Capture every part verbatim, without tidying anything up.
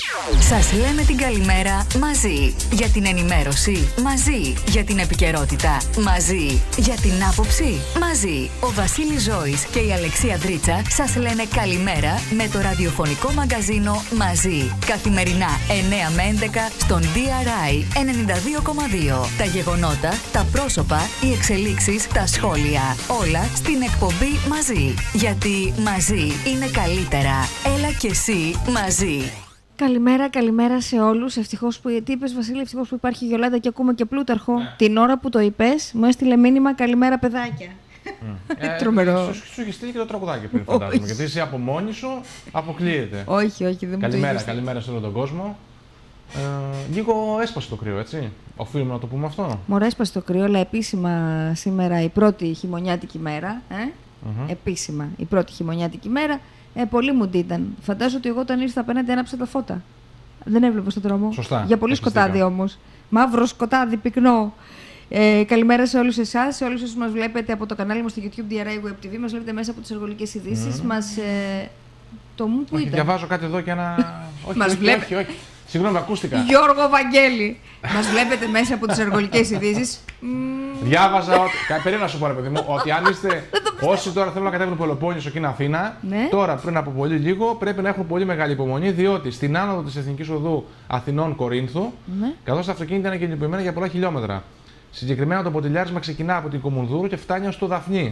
Σας λέμε την καλημέρα μαζί. Για την ενημέρωση μαζί. Για την επικαιρότητα μαζί. Για την άποψη μαζί. Ο Βασίλης Ζώης και η Αλεξία Δρίτσα σας λένε καλημέρα με το ραδιοφωνικό μαγκαζίνο μαζί. Καθημερινά εννιά με έντεκα στον ντι αρ άι ενενήντα δύο κόμμα δύο. Τα γεγονότα, τα πρόσωπα, οι εξελίξεις, τα σχόλια. Όλα στην εκπομπή μαζί. Γιατί μαζί είναι καλύτερα. Έλα και εσύ μαζί. Καλημέρα, καλημέρα σε όλους. Ευτυχώς που τι είπες, Βασίλη, ευτυχώς που υπάρχει η Γιολάντα και ακούμε και Πλούταρχο. Ναι. Την ώρα που το είπες, μου έστειλε μήνυμα καλημέρα, παιδάκια. Mm. ε, Τρομερό. Σου, σου έχει στείλει και το τραγουδάκι πριν, φαντάζομαι. Γιατί εσύ από μόνη σου αποκλείεται. Όχι, όχι, δεν μου Καλημέρα, το καλημέρα σε όλο τον κόσμο. Ε, λίγο έσπασε το κρύο, έτσι. Οφείλουμε να το πούμε αυτό. Μωρέ, έσπασε το κρύο, αλλά επίσημα σήμερα η πρώτη χειμωνιάτικη μέρα. Ε? Mm-hmm. Επίσημα η πρώτη χειμωνιάτικη μέρα. Ε, πολύ μου ήταν. Φαντάζομαι ότι εγώ όταν ήρθα απέναντι άναψα τα φώτα. Δεν έβλεπα στον δρόμο. Σωστά. Για πολύ σκοτάδι όμως. Μαύρο σκοτάδι, πυκνό. Ε, καλημέρα σε όλους εσάς, σε όλους όσους μας βλέπετε από το κανάλι μας στο YouTube ντι αρ άι Web τι βι. Μας βλέπετε μέσα από τις εργολικές ειδήσεις. Mm. Μας. Ε, το μου που όχι, ήταν. Διαβάζω κάτι εδώ και ένα. όχι, μας όχι, βλέπε... όχι, όχι. Συγγνώμη, ακούστηκα. Γιώργο Βαγγέλη. Μας βλέπετε μέσα από τις εργολικές ειδήσεις. Διάβαζα ότι. Περίμενα να σου πω, ρε παιδί μου, ότι αν είστε. Όσοι τώρα θέλουν να κατέβουν Πελοπόννησο και είναι Αθήνα, ναι. Τώρα πριν από πολύ λίγο πρέπει να έχουν πολύ μεγάλη υπομονή, διότι στην άνοδο της Εθνικής Οδού Αθηνών-Κορίνθου, ναι. καθώς τα αυτοκίνητα είναι κινητοποιημένα για πολλά χιλιόμετρα. Συγκεκριμένα το ποτηλιάρισμα ξεκινά από την Κομουνδούρου και φτάνει ως το Δαφνί.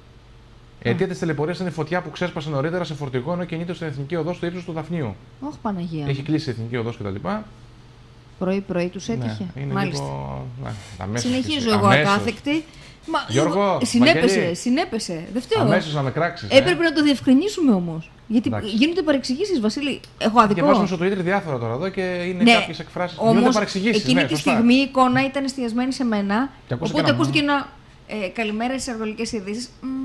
Αιτία της τελεπορίας είναι η φωτιά που ξέσπασε νωρίτερα σε φορτηγό ενώ κινείται στην Εθνική Οδό στο ύψος του Δαφνίου. Όχι, Παναγία. Έχει κλείσει η Εθνική Οδός κτλ. Πρωί-πρωί τους έτυχε. Ναι, είναι μάλιστα. Λίγο... Ναι, συνεχίζω εγώ ακάθεκτη. Μα, Γιώργο, συνέπεσε, Βαγγέλη. συνέπεσε. Δεν φταίω. Αμέσως να με κράξεις. Έπρεπε ε. να το διευκρινίσουμε όμως. Γιατί εντάξει. γίνονται παρεξηγήσεις, Βασίλη. Έχω αδικό. Διαβάζουμε στο Twitter διάφορα τώρα εδώ και είναι ναι, κάποιες εκφράσεις. Γίνονται παρεξηγήσεις. Εκείνη ναι, τη στιγμή η εικόνα ήταν εστιασμένη σε μένα. Και οπότε ακούστηκε ένα ε, καλημέρα στις εργολικές ειδήσεις.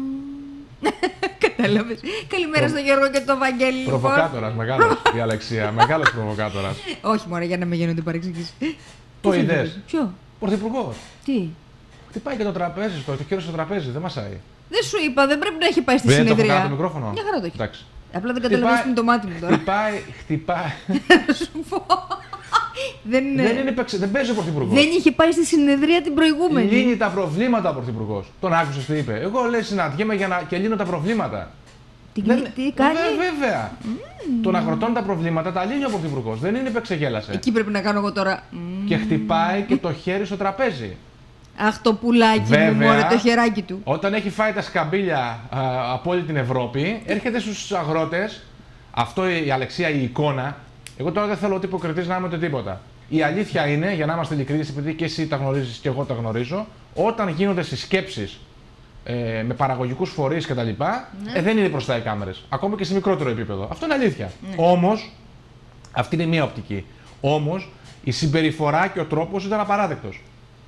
Κατάλαβες. Καλημέρα στον Γιώργο και τον Βαγγέλη. Προβοκάτορας, μεγάλος η Αλεξία. Μεγάλος προβοκάτορας. Όχι, μωρέ, για να μην γίνονται παρεξηγήσεις. Το είδες. Ποιο? Πρωθυπουργός. Τι? Χτυπάει και το τραπέζι, το χέρι στο τραπέζι, δεν μασάει. Δεν σου είπα, δεν πρέπει να έχει πάει στη δεν συνεδρία. Δεν το έχω το μικρόφωνο. Μια χαρά το έχει. Εντάξει. Απλά δεν καταλαβαίνεις την το μάτι μου τώρα. Χτυπάει, χτυπάει. Σου πω. Δεν, δεν, είναι, δεν παίζει ο Πρωθυπουργός. Δεν είχε πάει στη συνεδρία την προηγούμενη. Λύνει τα προβλήματα ο Πρωθυπουργός. Τον άκουσες τι είπε. Εγώ λέει συναντιέμαι για να και λύνω τα προβλήματα. Τι, δεν... τι κάνει. Βέ, βέβαια. Mm. Τον αγροτών τα προβλήματα τα λύνει ο Πρωθυπουργός. Δεν είναι υπεξεγέλασε. Εκεί πρέπει να κάνω εγώ τώρα. Και χτυπάει και το χέρι στο τραπέζι. Αχ, το πουλάκι βέβαια, μου, μωρέ, το χεράκι του. Όταν έχει φάει τα σκαμπίλια α, από όλη την Ευρώπη, έρχεται στους αγρότες. Αυτό η Αλεξία, η εικόνα. Εγώ τώρα δεν θέλω ότι υποκριτής να είμαι ούτε τίποτα. Η αλήθεια είναι, για να είμαστε ειλικρινείς, επειδή και εσύ τα γνωρίζεις και εγώ τα γνωρίζω, όταν γίνονται συσκέψεις ε, με παραγωγικούς φορείς κτλ. Ναι. Ε, δεν είναι μπροστά οι κάμερες. Ακόμα και σε μικρότερο επίπεδο. Αυτό είναι αλήθεια. Ναι. Όμως, αυτή είναι μία οπτική. Όμως, η συμπεριφορά και ο τρόπος ήταν απαράδεκτος.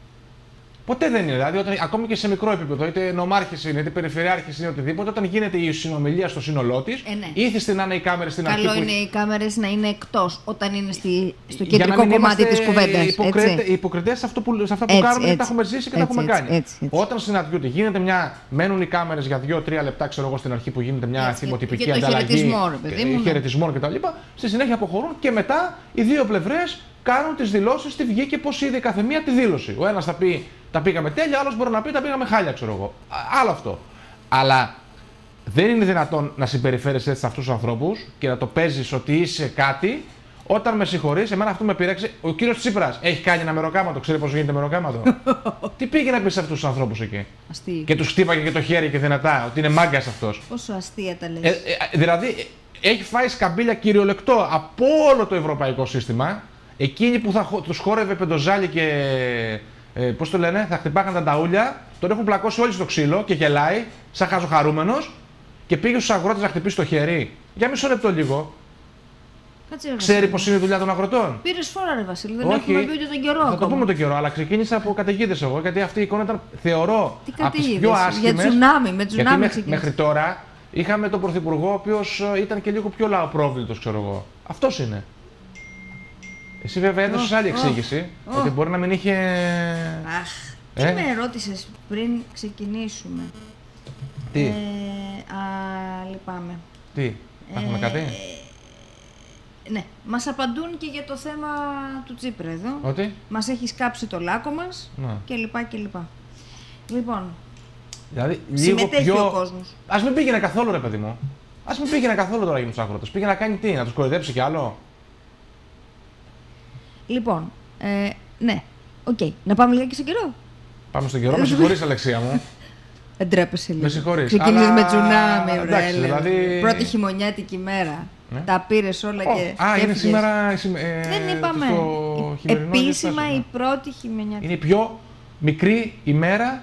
Ποτέ δεν είναι. Δηλαδή, όταν, ακόμη και σε μικρό επίπεδο, είτε νομάρχης είναι, είτε περιφερειάρχης είναι, οτιδήποτε, όταν γίνεται η συνομιλία στο σύνολό της, ε, ναι. ήθιστε να είναι οι κάμερες στην αρχή. Καλό είναι που... οι κάμερες να είναι εκτός όταν είναι στη, στο κεντρικό κομμάτι της κουβέντας. Οι υποκριτές σε, αυτό που, σε αυτά που έτσι, κάνουμε, έτσι, τα έχουμε ζήσει και έτσι, τα έχουμε έτσι, κάνει. Έτσι, έτσι. Όταν συναντιούνται, γίνεται μια. Μένουν οι κάμερες για δύο τρία λεπτά, ξέρω εγώ, στην αρχή που γίνεται μια θυμοτυπική ανταλλαγή. Χαιρετισμών κτλ. Στη συνέχεια αποχωρούν και μετά οι δύο πλευρές κάνουν τις δηλώσεις, τι βγήκε, πώς είδε κάθε μία τη δήλωση. Ο ένας θα πει τα πήγαμε τέλεια, άλλος μπορεί να πει τα πήγαμε χάλια, ξέρω εγώ. Άλλο αυτό. Αλλά δεν είναι δυνατόν να συμπεριφέρεσαι έτσι σε αυτούς τους ανθρώπους και να το παίζεις ότι είσαι κάτι. Όταν με συγχωρείς, εμένα αυτό με πειράξε. Ο κύριος Τσίπρας έχει κάνει ένα μεροκάματο, ξέρει πώς γίνεται μεροκάματο. Τι πήγε να πει σε αυτούς τους ανθρώπους εκεί. Αστεία. Και τους χτύπαγε και το χέρι και δυνατά, ότι είναι μάγκας αυτός. Πόσο αστεία τα λες. Ε, ε, δηλαδή, έχει φάει σκαμπίλια κυριολεκτό από όλο το ευρωπαϊκό σύστημα. Εκείνοι που θα τους χόρευε πεντοζάλι και. Ε, πώς το λένε, θα χτυπάγαν τα ταούλια, τον έχουν πλακώσει όλοι στο ξύλο και γελάει, σαν χαζοχαρούμενος, και πήγε στους αγρότες να χτυπήσει το χέρι. Για μισό λεπτό λίγο. Κάτσε, ξέρει πώς είναι η δουλειά των αγροτών. Πήρες φορά, ρε Βασίλη, δεν όχι, έχουμε πει ούτε τον καιρό. Θα ακόμα. το πούμε τον καιρό, αλλά ξεκίνησα από καταιγίδες εγώ, γιατί αυτή η εικόνα ήταν, θεωρώ, από τις πιο άσχημες. Για τσουνάμι, με τσουνάμι γιατί μέχρι τώρα είχαμε τον Πρωθυπουργό, ο οποίος ήταν και λίγο πιο λαοπρόβλητος, ξέρω εγώ. Αυτός είναι. Εσύ βέβαια έδωσες oh, άλλη εξήγηση, oh, ότι μπορεί να μην είχε... Αχ, τι ε? με ρώτησες πριν ξεκινήσουμε. Τι. Ε, α, λυπάμαι. Τι, θα έχουμε ε, κάτι. Ναι, μας απαντούν και για το θέμα του Τσίπρα εδώ. Ότι? Μας έχει σκάψει το λάκκο μας Να. και λοιπά και λοιπά. Λοιπόν, δηλαδή, λίγο συμμετέχει πιο... ο κόσμος. Ας μην πήγαινε καθόλου, ρε παιδί μου. Ας μην πήγαινε καθόλου τώρα για τους αγρότες. Πήγαινε να κάνει τι, να τους κοροϊδέψει κι άλλο. Λοιπόν, ε, ναι, οκ. Okay. Να πάμε λίγα και στον καιρό. Πάμε στον καιρό. Με συγχωρείς, Αλεξία μου. Δεν τρέπεσαι λίγο. Με συγχωρείς. Ξεκίνησες αλλά... με τσουνάμι, ωραία. Εντάξει, δηλαδή... Πρώτη χειμωνιάτικη μέρα. Ναι. Τα πήρες όλα oh, και. Α, και είναι έφυγες. σήμερα. Ε, Δεν είπαμε. Επίσημα η πρώτη χειμωνιάτικη. Είναι η πιο μικρή ημέρα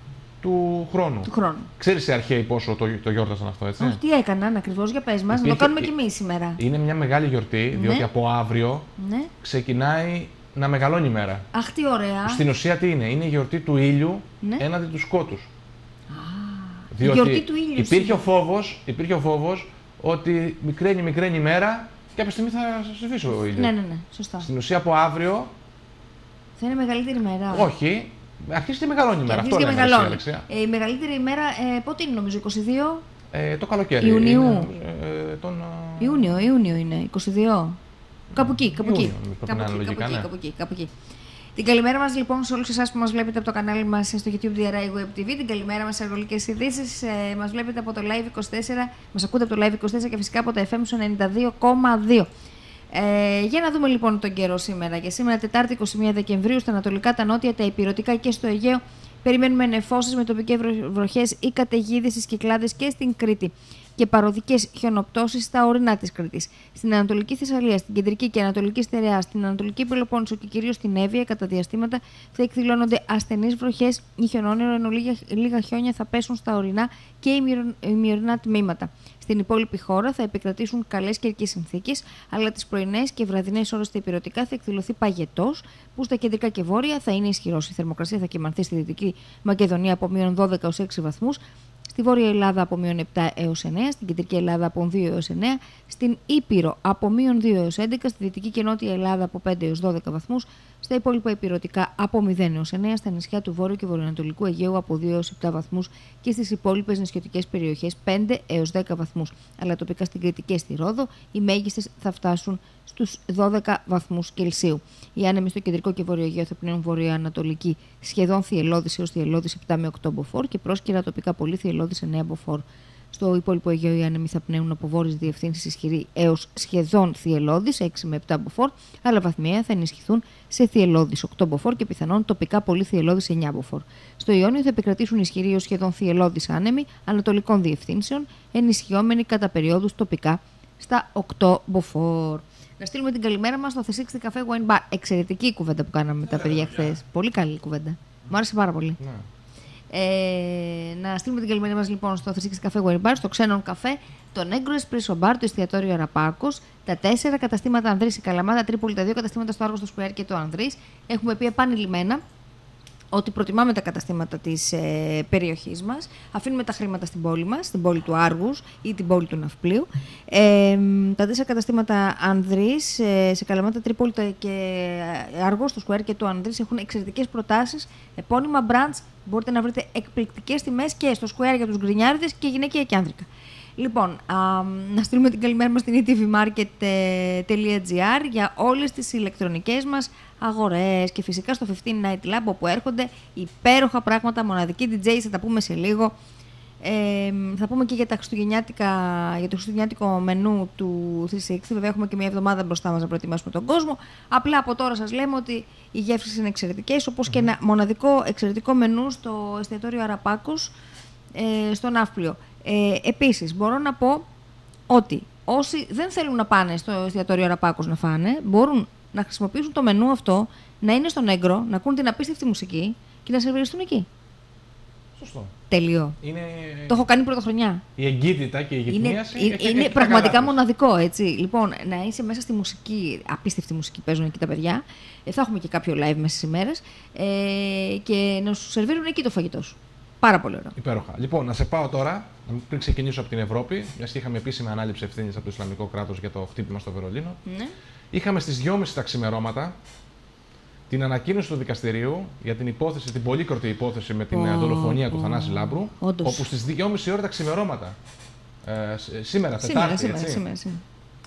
του χρόνου. Του χρόνου. Ξέρεις οι αρχαίοι πόσο το, το γιόρτασαν αυτό, έτσι. Όχι, τι έκαναν ακριβώς, για πες μας, να το κάνουμε κι εμείς σήμερα. Είναι μια μεγάλη γιορτή, διότι ναι. από αύριο ναι. ξεκινάει να μεγαλώνει η μέρα. Αχ, τι ωραία. Στην ουσία τι είναι, είναι η γιορτή του ήλιου ναι. έναντι του σκότους. Α, διότι η γιορτή του ήλιου. Υπήρχε ο, φόβος, υπήρχε ο φόβος ότι μικραίνει μικραίνει η μέρα και κάποια στιγμή θα σβήσει ο ήλιος. Ναι, ναι, ναι, σωστά. Στην ουσία από αύριο. Θα είναι μεγαλύτερη μέρα. Όχι, αρχίζει και μεγαλώνει η μέρα. Αυτό λέμε, μεγαλώνει. Αλεξία. Ε, η μεγαλύτερη ημέρα ε, πότε είναι, νομίζω, είκοσι δύο. Ε, το καλοκαίρι. Ιουνίου. Είναι, ε, τον, Ιούνιο, Ιούνιο είναι, είκοσι δύο. Κάπου εκεί, κάπου εκεί. Κάπου εκεί, κάπου εκεί, κάπου εκεί. Την καλημέρα μας λοιπόν σε όλους εσάς που μας βλέπετε από το κανάλι μας στο YouTube ντι αρ άι Web τι βι. Την καλημέρα μας σε αγρολικές ειδήσεις. Ε, μας βλέπετε από το Live είκοσι τέσσερα. Μας ακούτε από το Live είκοσι τέσσερα και φυσικά από το εφ εμ ενενήντα δύο κόμμα δύο. Ε, για να δούμε λοιπόν τον καιρό σήμερα. Για σήμερα, Τετάρτη είκοσι μία Δεκεμβρίου, στα ανατολικά, τα νότια, τα ηπειρωτικά και στο Αιγαίο, περιμένουμε νεφώσεις με τοπικές βροχές ή καταιγίδες στις Κυκλάδες και στην Κρήτη και παροδικές χιονοπτώσεις στα ορεινά της Κρήτης. Στην Ανατολική Θεσσαλία, στην Κεντρική και Ανατολική Στερεά, στην Ανατολική Πελοπόννησο και κυρίως στην Εύβοια, κατά διαστήματα θα εκδηλώνονται ασθενείς βροχές ή χιονόνερο, ενώ λίγα, λίγα χιόνια θα πέσουν στα ορεινά και ημιορεινά τμήματα. Στην υπόλοιπη χώρα θα επικρατήσουν καλές καιρικές συνθήκες, αλλά τις πρωινές και βραδινές ώρες στα ηπειρωτικά θα εκδηλωθεί παγετός, που στα κεντρικά και βόρεια θα είναι ισχυρός. Η θερμοκρασία θα κυμανθεί στη Δυτική Μακεδονία από μείον δώδεκα έως έξι βαθμούς. Στη Βόρεια Ελλάδα από μείον επτά έως εννέα, στην Κεντρική Ελλάδα από δύο έως εννέα, στην Ήπειρο από μείον δύο έως έντεκα, στη Δυτική και Νότια Ελλάδα από πέντε έως δώδεκα βαθμούς, στα υπόλοιπα ηπειρωτικά από μηδέν έως εννέα, στα νησιά του Βόρειου και Βορειοανατολικού Αιγαίου από δύο έως επτά βαθμούς και στις υπόλοιπες νησιωτικές περιοχές πέντε έως δέκα βαθμούς. Αλλά τοπικά στην Κρήτη και στη Ρόδο οι μέγιστες θα φτάσουν στους δώδεκα βαθμούς Κελσίου. Οι άνεμοι στο κεντρικό και βόρειο Αιγαίο θα πνέουν βορειοανατολική σχεδόν θυελλώδης έως θυελλώδης επτά με οκτώ μποφόρ και πρόσκαιρα τοπικά πολύ θυελλώδης εννέα μποφόρ. Στο υπόλοιπο Αιγαίο οι άνεμοι θα πνέουν από βόρειες διευθύνσεις ισχυροί έως σχεδόν θυελλώδης έξι με επτά μποφόρ, αλλά βαθμιαία θα ενισχυθούν σε θυελλώδης οκτώ μποφόρ και πιθανόν τοπικά πολύ θυελλώδης εννέα μποφόρ. Στο Ιόνιο θα επικρατήσουν ισχυροί έως σχεδόν θυελλώδης άνεμοι ανατολικών διευθύνσεων, ενισχυόμενοι κατά περιόδους τοπικά στα οκτώ μποφόρ. Να στείλουμε την καλημέρα μας στο θρι εξήντα Cafe Wine Bar. Εξαιρετική η κουβέντα που κάναμε με τα παιδιά χθες. Πολύ καλή κουβέντα. Μου άρεσε πάρα πολύ. Ναι. Ε, να στείλουμε την καλημέρα μας λοιπόν στο θρι εξήντα Cafe Wine Bar, στο Ξένον Καφέ, το Negro Espresso Bar, το εστιατόριο Αραπάκος, τα τέσσερα καταστήματα Ανδρής, η Καλαμάτα, Τρίπολη, τα δύο καταστήματα στο Άργος, στο Σκουέρ και το Ανδρής. Έχουμε πει επανειλημμένα ότι προτιμάμε τα καταστήματα της ε, περιοχής μας, αφήνουμε τα χρήματα στην πόλη μας, στην πόλη του Άργους ή την πόλη του Ναυπλίου. Ε, τα τέσσερα καταστήματα Ανδρής, ε, σε Καλαμάτα, Τρίπολη και Άργος, στο Σκουέρ και το Ανδρής έχουν εξαιρετικές προτάσεις, επώνυμα brands, μπορείτε να βρείτε εκπληκτικές τιμές και στο Σκουέρ για τους γκρινιάριδες και γυναικεία και άνδρικα. Λοιπόν, α, να στείλουμε την καλημέρα μας στην ι τι βι μάρκετ τελεία τζι άρ για όλες τις ηλεκτρονικές μας αγορές και φυσικά στο πενήντα Night Lab όπου έρχονται υπέροχα πράγματα, μοναδικοί ντι τζέι, θα τα πούμε σε λίγο. Ε, θα πούμε και για, τα χριστουγεννιάτικα, για το χριστουγεννιάτικο μενού του τριακόσια εξήντα. Βέβαια, έχουμε και μια εβδομάδα μπροστά μας να προετοιμάσουμε τον κόσμο. Απλά από τώρα σας λέμε ότι οι γεύσεις είναι εξαιρετικές, όπως mm-hmm. και ένα μοναδικό εξαιρετικό μενού στο εστιατόριο Αραπάκος, ε, στο Ναύπλιο. Ε, επίσης, μπορώ να πω ότι όσοι δεν θέλουν να πάνε στο εστιατόριο Αραπάκος να φάνε, μπορούν να χρησιμοποιήσουν το μενού αυτό, να είναι στον Έγκρο, να ακούν την απίστευτη μουσική και να σερβιριστούν εκεί. Σωστό. Τελειώ. Είναι... Το έχω κάνει πρωτοχρονιά. Η εγκύτητα και η γυτνίαση. Είναι, είναι, είναι πραγματικά μοναδικό, έτσι. Λοιπόν, να είσαι μέσα στη μουσική, απίστευτη μουσική παίζουν εκεί τα παιδιά. Ε, θα έχουμε και κάποιο live μέσα στις ημέρες. Ε, και να σου σερβίρουν εκεί το φαγητό σου. Πάρα πολύ ωραίο. Υπέροχα. Λοιπόν, να σε πάω τώρα, πριν ξεκινήσω από την Ευρώπη, μια και είχαμε επίσημη ανάληψη ευθύνης από το Ισλαμικό κράτος για το χτύπημα στο Βερολίνο. Ναι. Είχαμε στις δυόμιση τα ξημερώματα την ανακοίνωση του δικαστηρίου για την υπόθεση, την πολύκροτη υπόθεση με την oh, δολοφονία oh, του Θανάση Λάμπρου, όντως. Όπου στις δυόμιση ώρα τα ξημερώματα, ε, σήμερα, σήμερα, Τετάρτη, σήμερα, έτσι, σήμερα, σήμερα.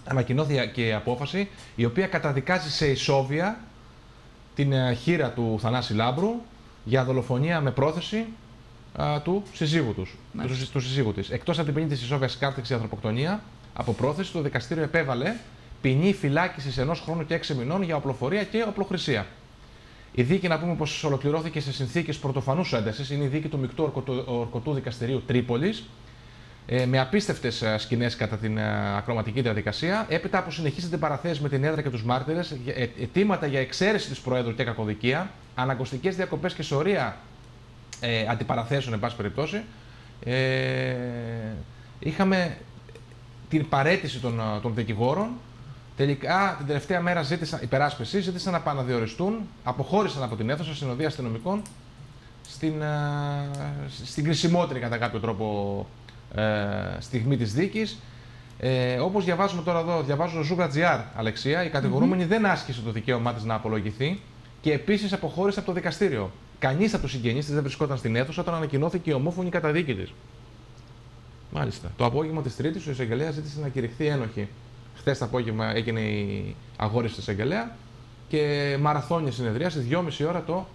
ανακοινώθηκε και η απόφαση η οποία καταδικάζει σε ισόβια την χείρα του Θανάση Λάμπρου για δολοφονία με πρόθεση α, του συζύγου τους, του, του συζύγου της. Εκτός από την ποινή της ισόβιας κάρτεξης για ανθρωποκτονία, από πρόθεση το δικαστήριο επέβαλε ποινή φυλάκισης ενός χρόνου και έξι μηνών για οπλοφορία και οπλοχρησία. Η δίκη, να πούμε πως ολοκληρώθηκε σε συνθήκες πρωτοφανούς έντασης, είναι η δίκη του Μεικτού Ορκωτού, Ορκωτού Δικαστηρίου Τρίπολης, ε, με απίστευτες σκηνές κατά την ακροματική διαδικασία. Έπειτα από συνεχίζεται παραθέσεις με την έδρα και τους μάρτυρες, ε, αιτήματα για εξαίρεση της Προέδρου και κακοδικία, αναγκωστικές διακοπές και σωρία ε, αντιπαραθέσεων, εν πάση περιπτώσει. Ε, είχαμε την παραίτηση των, των δικηγόρων. Τελικά, την τελευταία μέρα ζήτησαν υπεράσπιση, ζήτησαν να επαναδιοριστούν, αποχώρησαν από την αίθουσα συνοδεία αστυνομικών στην, στην κρισιμότερη κατά κάποιο τρόπο ε, στιγμή της δίκης. Ε, όπως διαβάζουμε τώρα εδώ, διαβάζω Ζούγκα.gr, Αλεξία, η κατηγορούμενη mm-hmm. δεν άσκησε το δικαίωμά της να απολογηθεί και επίσης αποχώρησε από το δικαστήριο. Κανείς από τους συγγενείς της δεν βρισκόταν στην αίθουσα όταν ανακοινώθηκε η ομόφωνη καταδίκη της. Μάλιστα. Το απόγευμα της Τρίτης, ο εισαγγελέας ζήτησε να κηρυχθεί ένοχη. Χθες το απόγευμα έγινε η αγόρευση της εισαγγελέα και μαραθώνια συνεδρία στις δυόμιση ώρα το,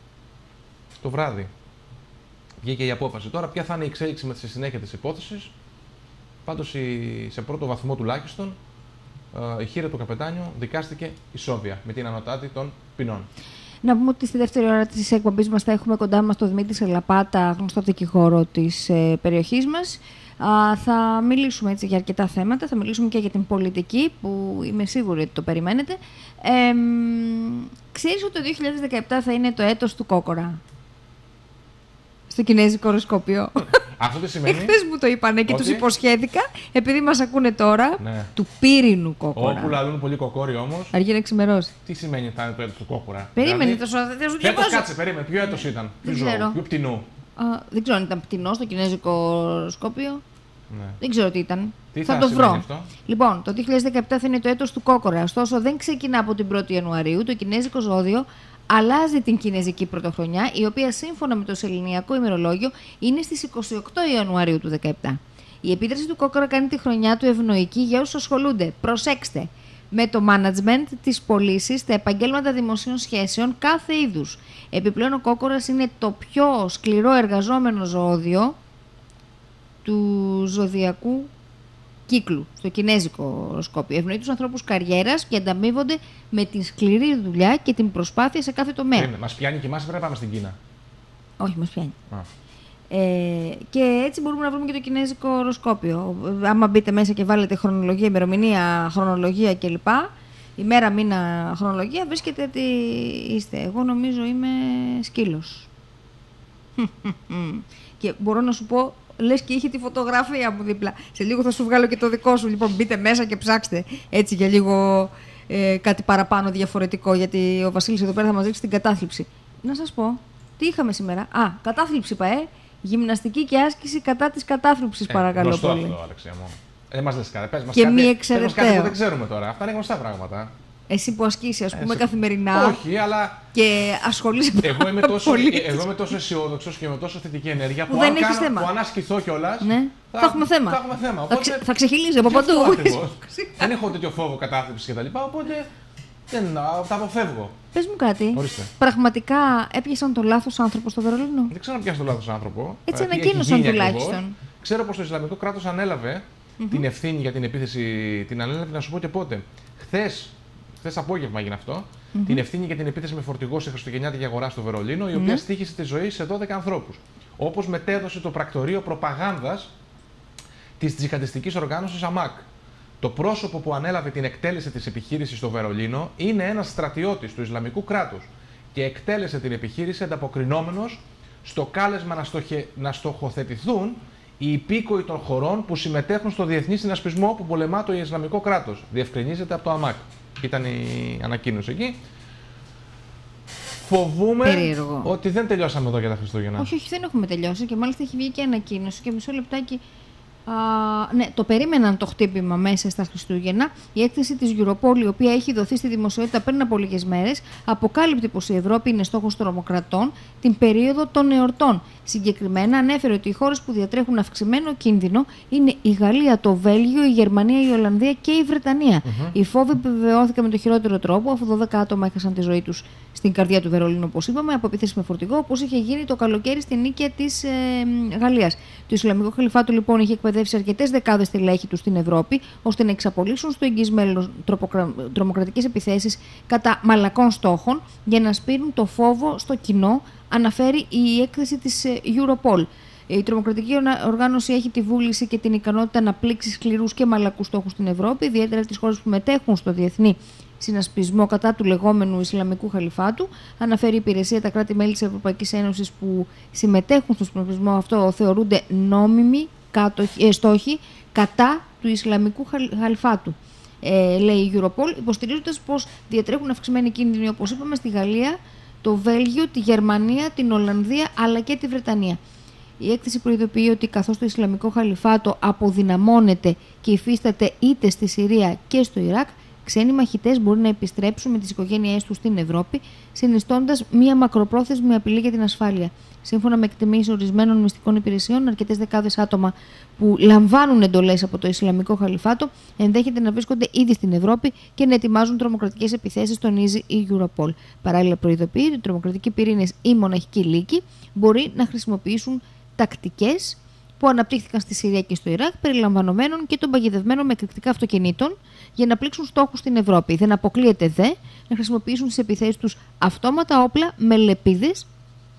το βράδυ. Βγήκε η απόφαση. Τώρα, ποια θα είναι η εξέλιξη με τη συνέχεια της υπόθεσης. Πάντως, η, σε πρώτο βαθμό τουλάχιστον, η χείρα του καπετάνιου δικάστηκε ισόβια με την ανωτάτη των ποινών. Να πούμε ότι στη δεύτερη ώρα της εκπομπής μας θα έχουμε κοντά μας τον Δημήτρη Σελαπάτα, γνωστό δικηγόρο της ε, περιοχής μας. Α, θα μιλήσουμε έτσι για αρκετά θέματα, θα μιλήσουμε και για την πολιτική που είμαι σίγουρη ότι το περιμένετε. Ε, ξέρεις ότι το δύο χιλιάδες δεκαεπτά θα είναι το έτος του κόκορα στο κινέζικο οροσκόπιο? Αυτό τι σημαίνει? Εχθές μου το είπανε και ότι... τους υποσχέθηκα, επειδή μας ακούνε τώρα, ναι. του πύρινου κόκορα. Όπου λαλούν πολύ κοκόρι όμως. Αργεί να ξημερώσει. Τι σημαίνει θα είναι το έτος του κόκορα? Περίμενε, δηλαδή... θα σου διαβάζω. Κάτσε, περίμενε. Ποιο έτος ήταν? Ποιο ζώο, ποιο πτηνού? Α, δεν ξέρω αν ήταν πτηνό στο κινέζικο οροσκόπιο. Ναι. Δεν ξέρω τι ήταν. Τι θα, θα το βρω. Αυτό? Λοιπόν, το δύο χιλιάδες δεκαεπτά θα είναι το έτος του κόκορα. Ωστόσο, δεν ξεκινά από την πρώτη Ιανουαρίου. Το κινέζικο ζώδιο αλλάζει την κινέζικη πρωτοχρονιά, η οποία σύμφωνα με το σεληνιακό ημερολόγιο είναι στις είκοσι οκτώ Ιανουαρίου του δύο χιλιάδες δεκαεπτά. Η επίδραση του κόκορα κάνει τη χρονιά του ευνοϊκή για όσους ασχολούνται. Προσέξτε! Με το management, τις πωλήσεις, τα επαγγέλματα δημοσίων σχέσεων κάθε είδους. Επιπλέον, ο κόκορας είναι το πιο σκληρό εργαζόμενο ζώδιο του ζωδιακού κύκλου, στο κινέζικο οροσκόπιο. Ευνοεί τους ανθρώπους καριέρας και ανταμείβονται με την σκληρή δουλειά και την προσπάθεια σε κάθε τομέα. Είναι, μας πιάνει και εμάς, πρέπει να πάμε στην Κίνα. Όχι, μας πιάνει. Α. Ε, και έτσι μπορούμε να βρούμε και το κινέζικο οροσκόπιο. Άμα μπείτε μέσα και βάλετε χρονολογία, ημερομηνία, χρονολογία κλπ. Ημέρα, μήνα, χρονολογία, βρίσκετε ότι είστε. Εγώ νομίζω είμαι σκύλος. Και μπορώ να σου πω, λες και είχε τη φωτογραφία μου δίπλα. Σε λίγο θα σου βγάλω και το δικό σου. Λοιπόν, μπείτε μέσα και ψάξτε έτσι για λίγο ε, κάτι παραπάνω διαφορετικό. Γιατί ο Βασίλης εδώ πέρα θα μας δείξει την κατάθλιψη. Να σας πω, τι είχαμε σήμερα? Α, κατάθλιψη είπα, ε. Γυμναστική και άσκηση κατά της κατάθλιψης, ε, παρακαλώ γνωστό πολύ. Αυτό, Αλεξία μου. Δεν μας λες κάτι. Πες μας και κάτι, μη εξαιρεταίο. Πες μας κάτι που δεν ξέρουμε τώρα. Αυτά είναι γνωστά πράγματα. Εσύ που ασκήσει, ας πούμε, ε, καθημερινά. Όχι, αλλά. Και ασχολείσαι εγώ είμαι τόσο, εγώ είμαι τόσο αισιόδοξος και με τόσο θετική ενέργεια που, που, δεν αν, κάνω, θέμα. που αν ασκηθώ κιόλας. Ναι. Θα, θα έχουμε θέμα. Θα, έχουμε θέμα. Οπότε, θα, ξε, θα ξεχυλίζει από παντού. Δεν έχω τέτοιο φόβο κατάθλιψης κτλ. Οπότε δεν, τα αποφεύγω. Πες μου κάτι. Ορίστε. Πραγματικά έπιασαν το λάθος άνθρωπο στο Βερολίνο? Δεν ξέρω αν πιάσαν το λάθος άνθρωπο. Έτσι ανακοίνωσαν τουλάχιστον. Ξέρω πως το Ισλαμικό κράτος ανέλαβε mm-hmm. την ευθύνη για την επίθεση. Την ανέλαβε, να σου πω και πότε. Χθες. Χθες απόγευμα έγινε αυτό. Mm-hmm. Την ευθύνη για την επίθεση με φορτηγό σε χριστουγεννιάτικη αγορά στο Βερολίνο, η οποία mm-hmm. στοίχησε τη ζωή σε δώδεκα ανθρώπους. Όπως μετέδωσε το πρακτορείο προπαγάνδας της τζιχαντιστικής οργάνωσης ΑΜΑΚ. Το πρόσωπο που ανέλαβε την εκτέλεση της επιχείρησης στο Βερολίνο είναι ένας στρατιώτης του Ισλαμικού κράτους και εκτέλεσε την επιχείρηση ανταποκρινόμενος στο κάλεσμα να, στοχε... να στοχοθετηθούν οι υπήκοοι των χωρών που συμμετέχουν στο διεθνή συνασπισμό που πολεμά το Ισλαμικό κράτος. Διευκρινίζεται από το ΑΜΑΚ. Ήταν η ανακοίνωση εκεί. Φοβούμαι Περίεργο. ότι δεν τελειώσαμε εδώ για τα Χριστούγεννα. Όχι, όχι, δεν έχουμε τελειώσει και μάλιστα έχει βγει και ανακοίνωση και μισό λεπτάκι. Uh, ναι, το περίμεναν το χτύπημα μέσα στα Χριστούγεννα. Η έκθεση της Europol, η οποία έχει δοθεί στη δημοσιότητα πριν από λίγες μέρες, αποκάλυπτε πως η Ευρώπη είναι στόχος τρομοκρατών την περίοδο των εορτών. Συγκεκριμένα ανέφερε ότι οι χώρες που διατρέχουν αυξημένο κίνδυνο είναι η Γαλλία, το Βέλγιο, η Γερμανία, η Ολλανδία και η Βρετανία. Mm-hmm. Οι φόβοι επιβεβαιώθηκαν με το χειρότερο τρόπο, αφού δώδεκα άτομα έχασαν τη ζωή τους στην καρδιά του Βερολίνου, όπως είπαμε, από επίθεση με φορτηγό, όπως είχε γίνει το καλοκαίρι στην νίκαια της ε, Γαλλίας. Το Ισλαμικό Χαλιφάτο, λοιπόν, είχε εκπαιδεύσει αρκετές δεκάδες στελέχη του στην Ευρώπη, ώστε να εξαπολύσουν στο εγγύς μέλλον τρομοκρατικές επιθέσεις κατά μαλακών στόχων, για να σπείρουν το φόβο στο κοινό, αναφέρει η έκθεση της Europol. Η τρομοκρατική οργάνωση έχει τη βούληση και την ικανότητα να πλήξει σκληρούς και μαλακούς στόχους στην Ευρώπη, ιδιαίτερα τις χώρες που μετέχουν στο διεθνή συνασπισμό κατά του λεγόμενου Ισλαμικού Χαλιφάτου. Αναφέρει η υπηρεσία τα κράτη-μέλη της Ευρωπαϊκής Ένωσης που συμμετέχουν στο συνασπισμό αυτό θεωρούνται νόμιμοι κάτοχοι, ε, στόχοι κατά του Ισλαμικού Χαλιφάτου. Ε, λέει η Europol, υποστηρίζοντας πως διατρέχουν αυξημένοι κίνδυνοι, όπως είπαμε, στη Γαλλία, το Βέλγιο, τη Γερμανία, την Ολλανδία αλλά και τη Βρετανία. Η έκθεση προειδοποιεί ότι καθώς το Ισλαμικό Χαλιφάτο αποδυναμώνεται και υφίσταται είτε στη Συρία και στο Ιράκ, ξένοι μαχητές μπορεί να επιστρέψουν με τις οικογένειές τους στην Ευρώπη, συνιστώντας μία μακροπρόθεσμη απειλή για την ασφάλεια. Σύμφωνα με εκτιμήσεις ορισμένων μυστικών υπηρεσιών, αρκετές δεκάδες άτομα που λαμβάνουν εντολές από το Ισλαμικό Χαλιφάτο ενδέχεται να βρίσκονται ήδη στην Ευρώπη και να ετοιμάζουν τρομοκρατικές επιθέσεις, τονίζει η Europol. Παράλληλα, προειδοποιεί ότι οι τρομοκρατικοί πυρήνες ή μοναχικοί λύκοι μπορεί να χρησιμοποιήσουν τακτικές που αναπτύχθηκαν στη Συρία και στο Ιράκ, περιλαμβανομένων και των παγιδευμένων με εκρηκτικά αυτοκινήτων, για να πλήξουν στόχους στην Ευρώπη. Δεν αποκλείεται δε να χρησιμοποιήσουν στις επιθέσεις τους αυτόματα όπλα με λεπίδες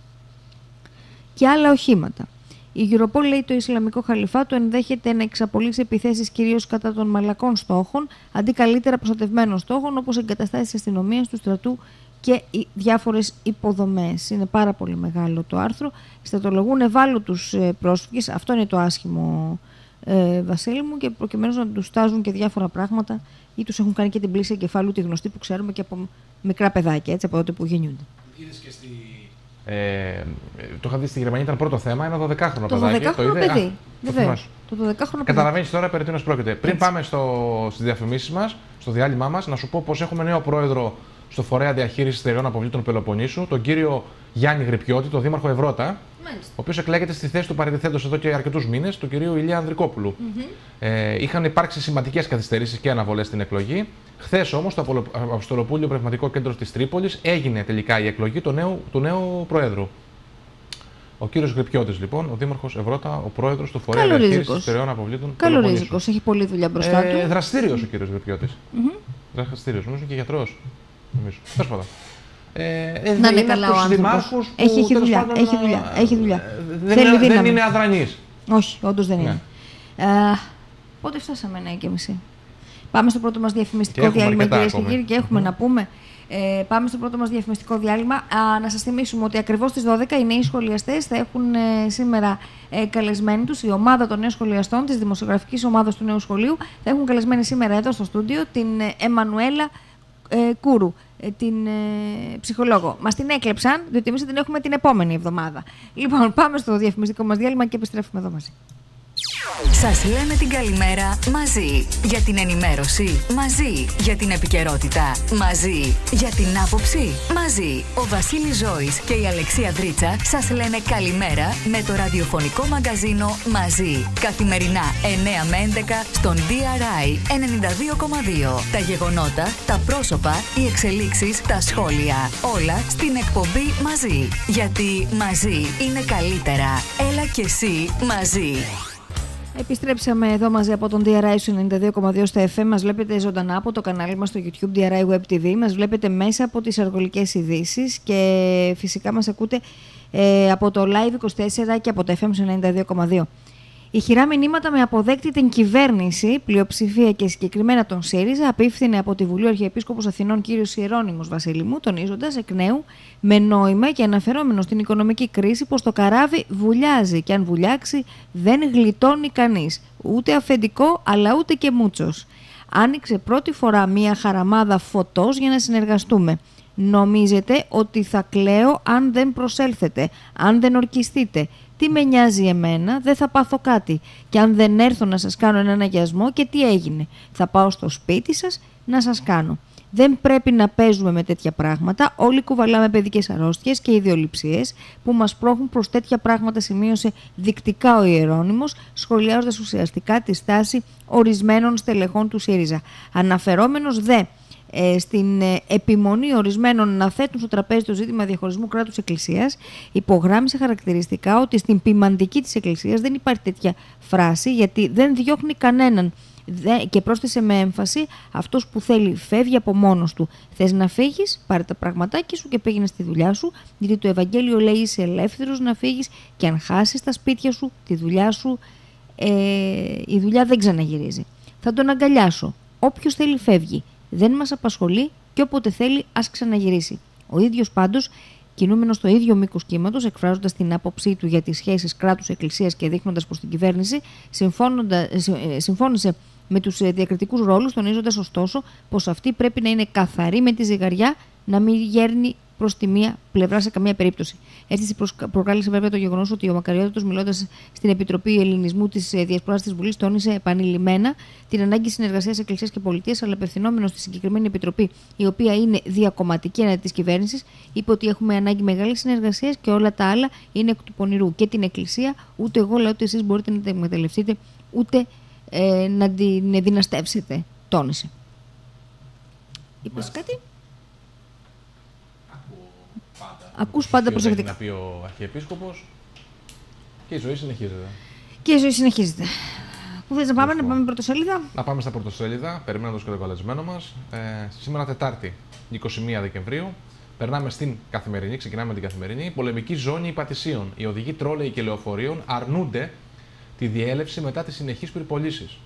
και άλλα οχήματα. Η Europol λέει το Ισλαμικό Χαλιφάτο ενδέχεται να εξαπολύσει επιθέσεις κυρίως κατά των μαλακών στόχων, αντί καλύτερα προστατευμένων στόχων, όπως εγκαταστάσεις της αστυνομίας, του στρατού και οι διάφορες υποδομές. Είναι πάρα πολύ μεγάλο το άρθρο. Στρατολογούν ευάλωτους πρόσφυγες. Αυτό είναι το άσχημο, ε, Βασίλη μου, και προκειμένου να τους στάζουν και διάφορα πράγματα, ή τους έχουν κάνει και την πλήση εγκεφάλου, τη γνωστή που ξέρουμε και από μικρά παιδάκια, έτσι, από τότε που γεννιούνται. Και στη... ε, το είχα δει στη Γερμανία, ήταν πρώτο θέμα, ένα δωδεκάχρονο το παιδάκι. δωδεκάχρονο το είδε. παιδί. Α, Βεβαίως. Το δωδεκάχρονο παιδί. Καταλαβαίνεις τώρα περί τίνος πρόκειται. Πριν έτσι πάμε στο, στις διαφημίσεις μας, στο διάλειμμά μας, να σου πω πως έχουμε νέο πρόεδρο στο Φορέα Διαχείρισης Στερεών Αποβλήτων Πελοποννήσου, τον κύριο Γιάννη Γρυπιώτη, τον δήμαρχο Ευρώτα, ο οποίος εκλέγεται στη θέση του παρετηθέντος εδώ και αρκετούς μήνες, του κυρίου Ηλία Ανδρικόπουλου. Mm-hmm. Ε, είχαν υπάρξει σημαντικές καθυστερήσεις και αναβολές στην εκλογή. Χθες όμως, στο Αποστολοπούλιο Πνευματικό Κέντρο της Τρίπολης, έγινε τελικά η εκλογή του νέου, του νέου Προέδρου. Ο κύριος Γρυπιώτης, λοιπόν, ο δήμαρχος Ευρώτα, ο πρόεδρος του Φορέα Διαχείρισης Στερεών Αποβλήτων Πελοποννήσου. Καλορίζικος, έχει πολλή δουλειά μπροστά του. Ε, δραστήριος ο κύριος Γρυπιώτης. Mm-hmm. Δραστήριος, νομίζω και γιατρός. Νομίζω. Τέλος πάντων. Ε, να είναι καλά ο άνθρωπος. Έχει, έχει, δουλειά, πάντων, έχει δουλειά. Έχει δουλειά. Δεν, Θέλει είναι, δεν είναι αδρανής. Όχι, όντως δεν ναι. είναι. Ε, πότε φτάσαμε εννιά και μισή. Πάμε στο πρώτο μας διαφημιστικό διάλειμμα, κυρίες και κύριοι, και έχουμε mm. να πούμε. Ε, πάμε στο πρώτο μας διαφημιστικό διάλειμμα. Α, να σας θυμίσουμε ότι ακριβώς στις δώδεκα οι νέοι σχολιαστές θα έχουν ε, σήμερα ε, καλεσμένοι τους, η ομάδα των νέων σχολιαστών της δημοσιογραφικής ομάδας του νέου σχολείου, θα έχουν καλεσμένη σήμερα εδώ στο στούντιο την ε, Εμμανουέλα ε, Κούρου, ε, την ε, ψυχολόγο. Μας την έκλεψαν, διότι εμείς την έχουμε την επόμενη εβδομάδα. Λοιπόν, πάμε στο διαφημιστικό μας διάλειμμα και επιστρέφουμε εδώ μαζί. Σας λέμε την καλημέρα μαζί. Για την ενημέρωση μαζί. Για την επικαιρότητα μαζί. Για την άποψη μαζί. Ο Βασίλης Ζώης και η Αλεξία Δρίτσα σας λένε καλημέρα με το ραδιοφωνικό μαγκαζίνο μαζί. Καθημερινά εννιά με έντεκα στον ντι αρ άι ενενήντα δύο κόμμα δύο. Τα γεγονότα, τα πρόσωπα, οι εξελίξεις, τα σχόλια. Όλα στην εκπομπή μαζί. Γιατί μαζί είναι καλύτερα. Έλα και εσύ μαζί. Επιστρέψαμε εδώ μαζί από τον ντι αρ άι ενενήντα δύο κόμμα δύο στο εφ εμ. Μας βλέπετε ζωντανά από το κανάλι μας στο YouTube ντι αρ άι Web τι βι. Μας βλέπετε μέσα από τις αργολικές ειδήσεις και φυσικά μας ακούτε ε, από το Live είκοσι τέσσερα και από το εφ εμ ενενήντα δύο κόμμα δύο. Ηχηρά μηνύματα με αποδέκτη την κυβέρνηση, πλειοψηφία και συγκεκριμένα τον ΣΥΡΙΖΑ, απίφθινε από τη Βουλή ο Αρχιεπίσκοπος Αθηνών κ. Ιερώνυμος Βασίλη μου, τονίζοντας εκ νέου με νόημα και αναφερόμενο στην οικονομική κρίση πως το καράβι βουλιάζει και αν βουλιάξει δεν γλιτώνει κανείς, ούτε αφεντικό αλλά ούτε και μούτσος. Άνοιξε πρώτη φορά μία χαραμάδα φωτός για να συνεργαστούμε. Νομίζετε ότι θα κλαίω αν δεν προσέλθετε, αν δεν ορκιστείτε. Τι με νοιάζει εμένα, δεν θα πάθω κάτι. Και αν δεν έρθω να σας κάνω έναν αγιασμό, και τι έγινε? Θα πάω στο σπίτι σας να σας κάνω. Δεν πρέπει να παίζουμε με τέτοια πράγματα. Όλοι κουβαλάμε παιδικές αρρώστιες και ιδεολειψίες που μας πρόχουν προς τέτοια πράγματα, σημείωσε δεικτικά ο Ιερώνυμος, σχολιάζοντας ουσιαστικά τη στάση ορισμένων στελεχών του ΣΥΡΙΖΑ. Αναφερόμενος δε ε, στην ε, επιμονή ορισμένων να θέτουν στο τραπέζι το ζήτημα διαχωρισμού κράτους-εκκλησίας, υπογράμμισε χαρακτηριστικά ότι στην ποιμαντική της Εκκλησίας δεν υπάρχει τέτοια φράση, γιατί δεν διώχνει κανέναν. Και πρόσθεσε με έμφαση: αυτός που θέλει φεύγει από μόνος του. Θες να φύγεις, πάρε τα πραγματάκια σου και πήγαινε στη δουλειά σου, γιατί το Ευαγγέλιο λέει είσαι ελεύθερος να φύγεις, και αν χάσεις τα σπίτια σου, τη δουλειά σου, ε, η δουλειά δεν ξαναγυρίζει. Θα τον αγκαλιάσω. Όποιος θέλει φεύγει. Δεν μας απασχολεί και όποτε θέλει ας ξαναγυρίσει. Ο ίδιος πάντως, κινούμενος στο ίδιο μήκος κύματος, εκφράζοντας την άποψή του για τις σχέσεις κράτους-εκκλησίας και δείχνοντας προς την κυβέρνηση, συμφώνησε με τους διακριτικούς ρόλους, τονίζοντας ωστόσο πως αυτή πρέπει να είναι καθαρή με τη ζυγαριά, να μην γέρνει προς τη μία πλευρά σε καμία περίπτωση. Έτσι προκάλεσε βέβαια το γεγονός ότι ο Μακαριώτατος, μιλώντας στην Επιτροπή Ελληνισμού της Διασποράς της Βουλής, τόνισε επανειλημμένα την ανάγκη συνεργασίας Εκκλησίας και Πολιτείας, αλλά απευθυνόμενος στη συγκεκριμένη Επιτροπή, η οποία είναι διακομματική έναντι της κυβέρνησης, είπε ότι έχουμε ανάγκη μεγάλης συνεργασίας και όλα τα άλλα είναι εκ του πονηρού. Και την Εκκλησία, ούτε εγώ λέω ότι εσείς μπορείτε να την εκμεταλλευτείτε, ούτε ε, να την δυναστεύσετε, τόνισε. Είπες κάτι? Ακούς πάντα προσεκτικά. Να πει ο Αρχιεπίσκοπος, και η ζωή συνεχίζεται. Και η ζωή συνεχίζεται. Πού θες να πάμε, να πάμε πρωτοσέλιδα? Να πάμε στα πρωτοσέλιδα, περιμένοντας και το καλεσμένο μας. Ε, σήμερα Τετάρτη, εικοστή πρώτη Δεκεμβρίου, περνάμε στην καθημερινή, ξεκινάμε την καθημερινή. Πολεμική ζώνη υπατησίων. Οι οδηγοί τρόλεϊ και λεωφορείων αρνούνται τη διέλευση μετά τις συνεχείς πυρπολίσεις.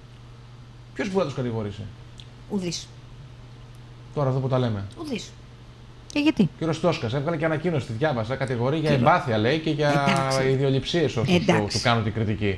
Ποιος μπορεί να τους κατηγορήσει? Ουδής. Τώρα εδώ που τα λέμε. Ουδής. Και γιατί? Ο κ. Τόσκας έβγαλε και ανακοίνωση, τη διάβασα, κατηγορεί για εμπάθεια, λέει, και για ιδεολειψίες όσους του, του κάνουν την κριτική.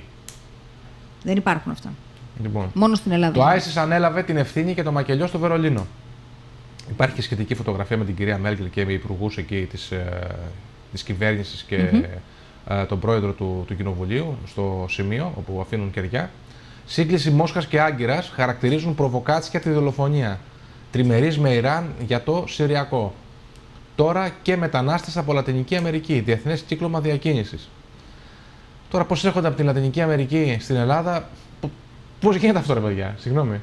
Δεν υπάρχουν αυτά. Λοιπόν, μόνο στην Ελλάδα. Το άισις ανέλαβε την ευθύνη και το μακελιό στο Βερολίνο. Υπάρχει και σχετική φωτογραφία με την κυρία Μέρκελ και με υπουργούς εκεί της, ε, της κυβέρνησης και mm-hmm. ε, τον πρόεδρο του, του Κοινοβουλίου στο σημείο όπου αφήνουν κεριά. Σύγκληση Μόσχας και Άγκυρας χαρακτηρίζουν προβοκάτσια τη δολοφονία. Τριμερής με Ιράν για το Συριακό. Τώρα και μετανάστες από Λατινική Αμερική. Διεθνές κύκλωμα διακίνησης. Τώρα πώς έρχονται από την Λατινική Αμερική στην Ελλάδα, πώς γίνεται αυτό, ρε παιδιά, συγγνώμη.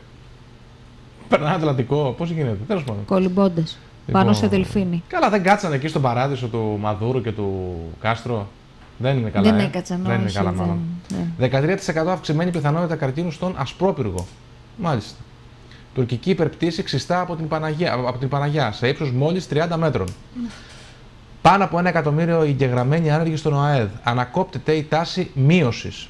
Περνάνε Ατλαντικό, πώς γίνεται, τέλος πάντων. Κολυμπώντες. Λοιπόν, πάνω σε δελφίνι. Καλά, δεν κάτσανε εκεί στον παράδεισο του Μαδούρου και του Κάστρο. Δεν είναι καλά. Δεν ε. έκατσαν, δεν όχι, είναι καλά, δεν... μάλλον. Ναι. δεκατρία τοις εκατό αυξημένη πιθανότητα καρκίνου στον Ασπρόπυργο. Μάλιστα. Τουρκική υπερπτήση ξιστά από την Παναγιά, από την Παναγιά σε ύψος μόλις τριάντα μέτρων. Mm. Πάνω από ένα εκατομμύριο εγγεγραμμένοι άνεργοι στον ΟΑΕΔ. Ανακόπτεται η τάση μείωσης.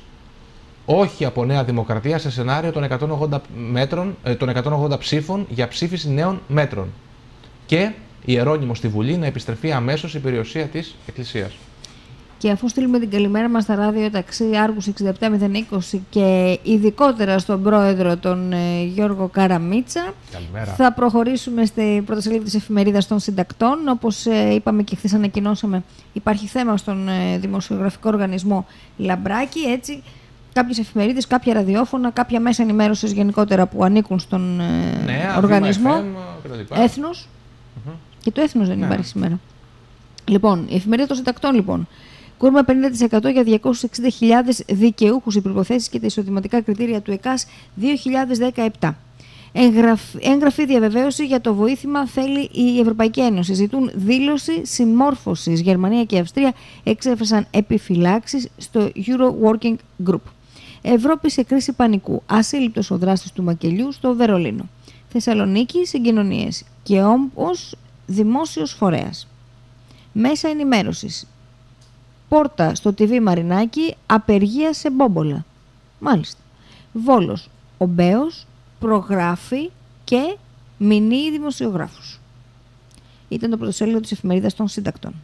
Όχι από Νέα Δημοκρατία σε σενάριο των εκατόν ογδόντα, μέτρων, των εκατόν ογδόντα ψήφων για ψήφιση νέων μέτρων. Και Ιερώνυμο στη Βουλή να επιστρεφεί αμέσως η περιουσία της Εκκλησίας. Και αφού στείλουμε την καλημέρα μας στα ράδιο ταξί Άργους εξήντα επτά μηδέν είκοσι και ειδικότερα στον πρόεδρο τον ε, Γιώργο Καραμίτσα, καλημέρα. Θα προχωρήσουμε στην πρωτοσέλιδα της εφημερίδας των συντακτών. Όπως ε, είπαμε και χθες ανακοινώσαμε, υπάρχει θέμα στον ε, δημοσιογραφικό οργανισμό Λαμπράκη. Έτσι, κάποιες εφημερίδες, κάποια ραδιόφωνα, κάποια μέσα ενημέρωσης γενικότερα που ανήκουν στον ε, ναι, οργανισμό. εφ εμ, Έθνος. Mm-hmm. Και το Έθνος δεν ναι. υπάρχει σήμερα. Λοιπόν, η εφημερίδα των συντακτών, λοιπόν. Κούρμα πενήντα τοις εκατό για διακόσιες εξήντα χιλιάδες δικαιούχους, οι προϋποθέσεις και τα εισοδηματικά κριτήρια του ΕΚΑΣ δύο χιλιάδες δεκαεπτά. Έγγραφη, έγγραφη διαβεβαίωση για το βοήθημα θέλει η Ευρωπαϊκή Ένωση. Ζητούν δήλωση συμμόρφωσης. Γερμανία και Αυστρία εξέφρασαν επιφυλάξεις στο Euro Working Group. Ευρώπη σε κρίση πανικού. Ασύλληπτος ο δράστης του μακελιού στο Βερολίνο. Θεσσαλονίκη, συγκοινωνίες. Και όμως δημόσιος φορέας. Μέσα ενημέρωσης. Πόρτα στο τι βι Μαρινάκι, απεργία σε μπόμπολα. Μάλιστα. Βόλος. Ο Μπέος προγράφει και μηνύει δημοσιογράφους. Ήταν το πρωτοσέλιδο της εφημερίδας των συντακτών.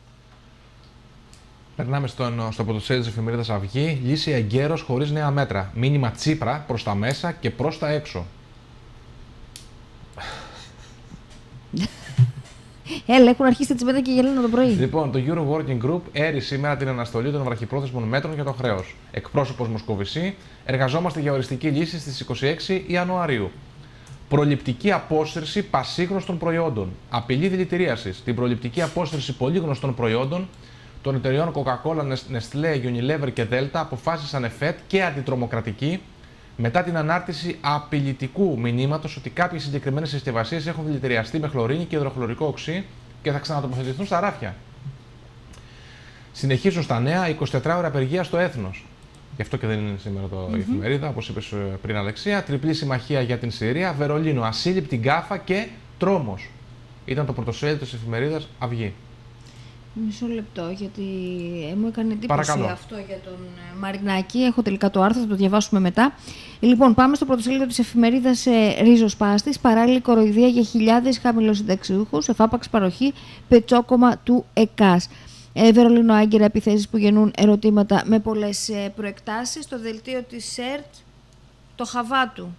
Περνάμε στον, στο πρωτοσέλιδο της εφημερίδας Αυγή. Λύση εγκαίρως χωρίς νέα μέτρα. Μήνυμα Τσίπρα προς τα μέσα και προς τα έξω. Έλα, έχουν αρχίσει τα τσιμπέτα και γελάνε το πρωί. Λοιπόν, το Euro Working Group έρει σήμερα την αναστολή των βραχυπρόθεσμων μέτρων για το χρέος. Εκπρόσωπος Μοσκοβισή, εργαζόμαστε για οριστική λύση στις είκοσι έξι Ιανουαρίου. Προληπτική απόσυρση πασίγνωστων προϊόντων. Απειλή δηλητηρίασης. Την προληπτική απόσυρση πολύ γνωστών προϊόντων των εταιριών Coca-Cola, Nestlé, Unilever και Delta αποφάσισαν ΕΦΕΤ και αντιτρομοκρατική μετά την ανάρτηση απειλητικού μηνύματος ότι κάποιες συγκεκριμένες συσκευασίες έχουν δηλητηριαστεί με χλωρίνη και υδροχλωρικό οξύ και θα ξανατοποθετηθούν στα ράφια. Συνεχίζουν στα νέα εικοσιτετράωρη απεργία στο έθνος. Γι' αυτό και δεν είναι σήμερα το mm-hmm. η εφημερίδα, όπως είπες πριν, Αλεξία. Τριπλή συμμαχία για την Συρία, Βερολίνο, ασύλληπτη γκάφα και τρόμος. Ήταν το πρωτοσέλιδο της εφημερίδας Αυγή. Μισό λεπτό, γιατί μου έκανε εντύπωση Παρακαλώ. αυτό για τον Μαρινάκη. Έχω τελικά το άρθρο, θα το διαβάσουμε μετά. Λοιπόν, πάμε στο πρωτοσέλιδο της εφημερίδας ε, Ρίζος Πάστης. Παράλληλη κοροϊδία για χιλιάδες χαμηλοσυνταξιούχους, εφάπαξ παροχή πετσόκομμα του ΕΚΑΣ. Ε, Βερολίνο Άγκυρα, επιθέσεις που γεννούν ερωτήματα με πολλές ε, προεκτάσεις. Στο δελτίο της ΣΕΡΤ, το χαβάτου.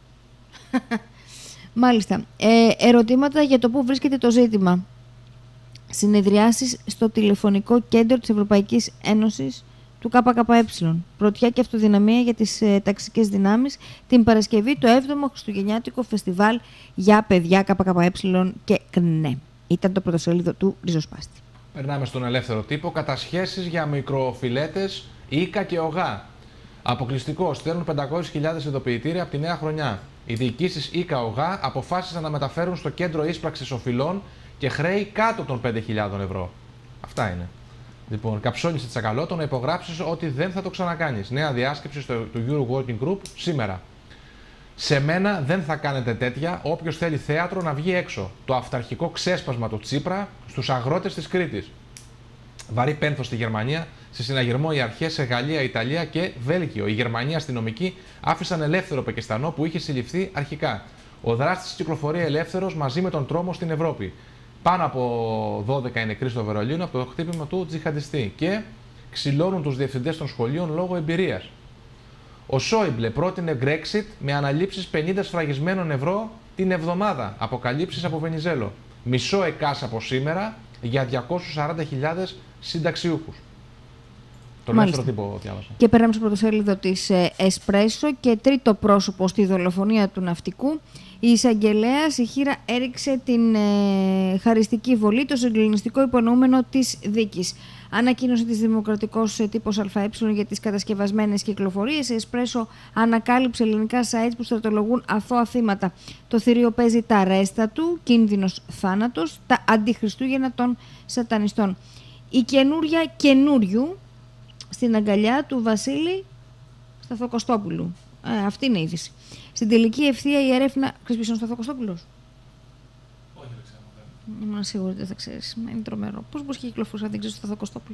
Μάλιστα. Ε, ερωτήματα για το πού βρίσκεται το ζήτημα. Συνεδριάσεις στο τηλεφωνικό κέντρο της Ευρωπαϊκής Ένωσης του ΚΚΕ. Πρωτιά και αυτοδυναμία για τις ε, ταξικές δυνάμεις. Την Παρασκευή το έβδομο Χριστουγεννιάτικο Φεστιβάλ για παιδιά ΚΚΕ και ΚΝΕ. Ήταν το πρωτοσέλιδο του Ριζοσπάστη. Περνάμε στον ελεύθερο τύπο. Κατασχέσεις για μικροφιλέτες, Ίκα και ΟΓΑ. Αποκλειστικό. Στέλνουν πεντακόσιες χιλιάδες ειδοποιητήρια από τη νέα χρονιά. Οι διοικήσεις Ίκα ΟΓΑ αποφάσισαν να μεταφέρουν στο κέντρο ίσπραξης οφειλών και χρέη κάτω των πέντε χιλιάδες ευρώ. Αυτά είναι. Λοιπόν, καψώνησε Τσακαλώτο να υπογράψεις ότι δεν θα το ξανακάνεις. Νέα διάσκεψη στο, του Euro Working Group σήμερα. Σε μένα δεν θα κάνετε τέτοια. Όποιος θέλει θέατρο να βγει έξω. Το αυταρχικό ξέσπασμα του Τσίπρα στους αγρότες της Κρήτης. Βαρύ πένθος στη Γερμανία. Σε συναγερμό οι αρχές σε Γαλλία, Ιταλία και Βέλγιο. Οι Γερμανοί αστυνομικοί άφησαν ελεύθερο Πακιστανό που είχε συλληφθεί αρχικά. Ο δράστης κυκλοφορεί ελεύθερος μαζί με τον τρόμο στην Ευρώπη. Πάνω από δώδεκα είναι νεκροί στο Βερολίνο από το χτύπημα του τζιχαντιστή και ξυλώνουν τους διευθυντές των σχολείων λόγω εμπειρίας. Ο Σόιμπλε πρότεινε Brexit με αναλήψεις πενήντα σφραγισμένων ευρώ την εβδομάδα. Αποκαλύψεις από Βενιζέλο. Μισό ΕΚΑΣ από σήμερα για διακόσιους σαράντα χιλιάδες συνταξιούχους. Το ελεύθερο τύπο διάβασα. Και περνάμε στο πρωτοσέλιδο της Εσπρέσο και τρίτο πρόσωπο στη δολοφονία του ναυτικού. Η εισαγγελέας η Χήρα έριξε την ε, χαριστική βολή, το συγκλονιστικό υπονοούμενο της δίκης. Ανακοίνωσε της Δημοκρατικός τύπος ΑΕ για τις κατασκευασμένες κυκλοφορίες. Η Εσπρέσο ανακάλυψε ελληνικά sites που στρατολογούν αθώα θύματα. Το θηρίο παίζει τα ρέστα του, κίνδυνος θάνατος, τα αντιχριστούγεννα των σατανιστών. Η καινούρια καινούριου στην αγκαλιά του Βασίλη Σταθοκοστόπουλου. Ε, αυτή είναι η είδηση. Στην τελική ευθεία η έρευνα. Ξέρεις ποιος είναι ο Σταθοκοστόπουλος? Όχι, δεν ξέρω. Είμαι σίγουρη ότι δεν θα ξέρεις. Είναι τρομερό. Πώς μπορεί και κυκλοφορήσει αν δεν ξέρεις το Σταθοκοστόπουλο?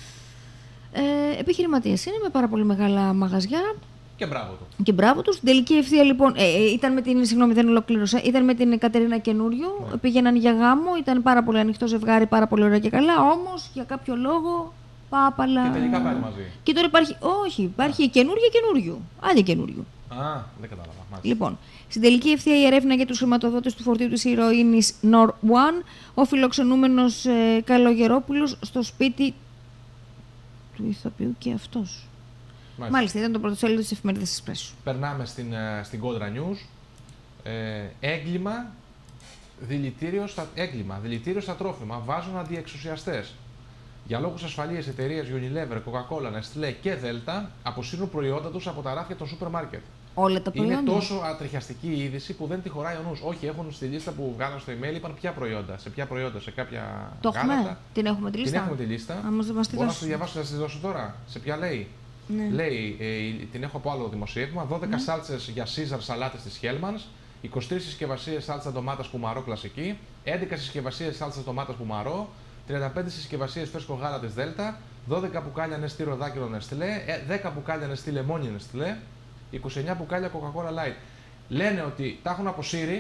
Ε, Επιχειρηματίας είναι, με πάρα πολύ μεγάλα μαγαζιά. Και μπράβο του. Και μπράβο του. Στην τελική ευθεία λοιπόν. Ε, ε, ήταν με την. Συγγνώμη, δεν ολοκλήρωσα. Ήταν με την Κατερίνα Καινούριου. Ναι. Πήγαιναν για γάμο. Ήταν πάρα πολύ ανοιχτό ζευγάρι, πάρα πολύ ωραία και καλά. Όμως για κάποιο λόγο. Πάπαλα. Και τελικά πάλι μαζί. Και τώρα υπάρχει. Όχι, υπάρχει η καινούργια καινούριου. Άλλη καινούριου. Α, δεν κατάλαβα. Μάλιστα. Λοιπόν, στην τελική ευθεία η ερεύνα για τους χρηματοδότες του φορτίου της ηρωίνης Νορ One, ο φιλοξενούμενος ε, Καλογερόπουλος στο σπίτι του ηθοποιού και αυτός. Μάλιστα, Μάλιστα ήταν το πρωτοσέλιδο της εφημερίδας Εσπρέσο. Περνάμε στην, στην Κόντρα News. Ε, έγκλημα, δηλητήριο στα, έγκλημα, δηλητήριο στα τρόφιμα. Βάζουν αντιεξουσιαστές. Για λόγους ασφαλείας, εταιρείες Unilever, Coca-Cola, Nestlé και Delta αποσύρουν προϊόντα τους από τα ράφια των σούπερ μάρκετ. Όλα τα προϊόντα. Είναι τόσο ατριχιαστική η είδηση που δεν τη χωράει ο νους. Όχι, έχουν στη λίστα που βγάλαν στο email, είπαν ποια προϊόντα, σε ποια προϊόντα, σε κάποια. Το γάλατα. έχουμε. Την έχουμε τη λίστα. Την έχουμε τη λίστα. Άμα δεν μας τη Μπορώ δώσει. να τη διαβάσω, να τη δώσω τώρα. Σε ποια λέει. Ναι. Λέει, ε, την έχω από άλλο δημοσίευμα. δώδεκα ναι. σάλτσες για Caesar σαλάτες της Hellmann's, είκοσι τρεις συσκευασίες σάλτσα ντομάτας πουμαρό κλασική, έντεκα συσκευασίες σάλτσα ντομάτας πουμαρό, τριάντα πέντε συσκευασίες φρέσκο γάλα της Delta, δώδεκα μπουκάλια νεστί ροδάκινο Nestlé, δέκα μπουκάλια νεστί λεμόνι Nestlé, είκοσι εννέα μπουκάλια Coca-Cola Light. Λένε ότι τα έχουν αποσύρει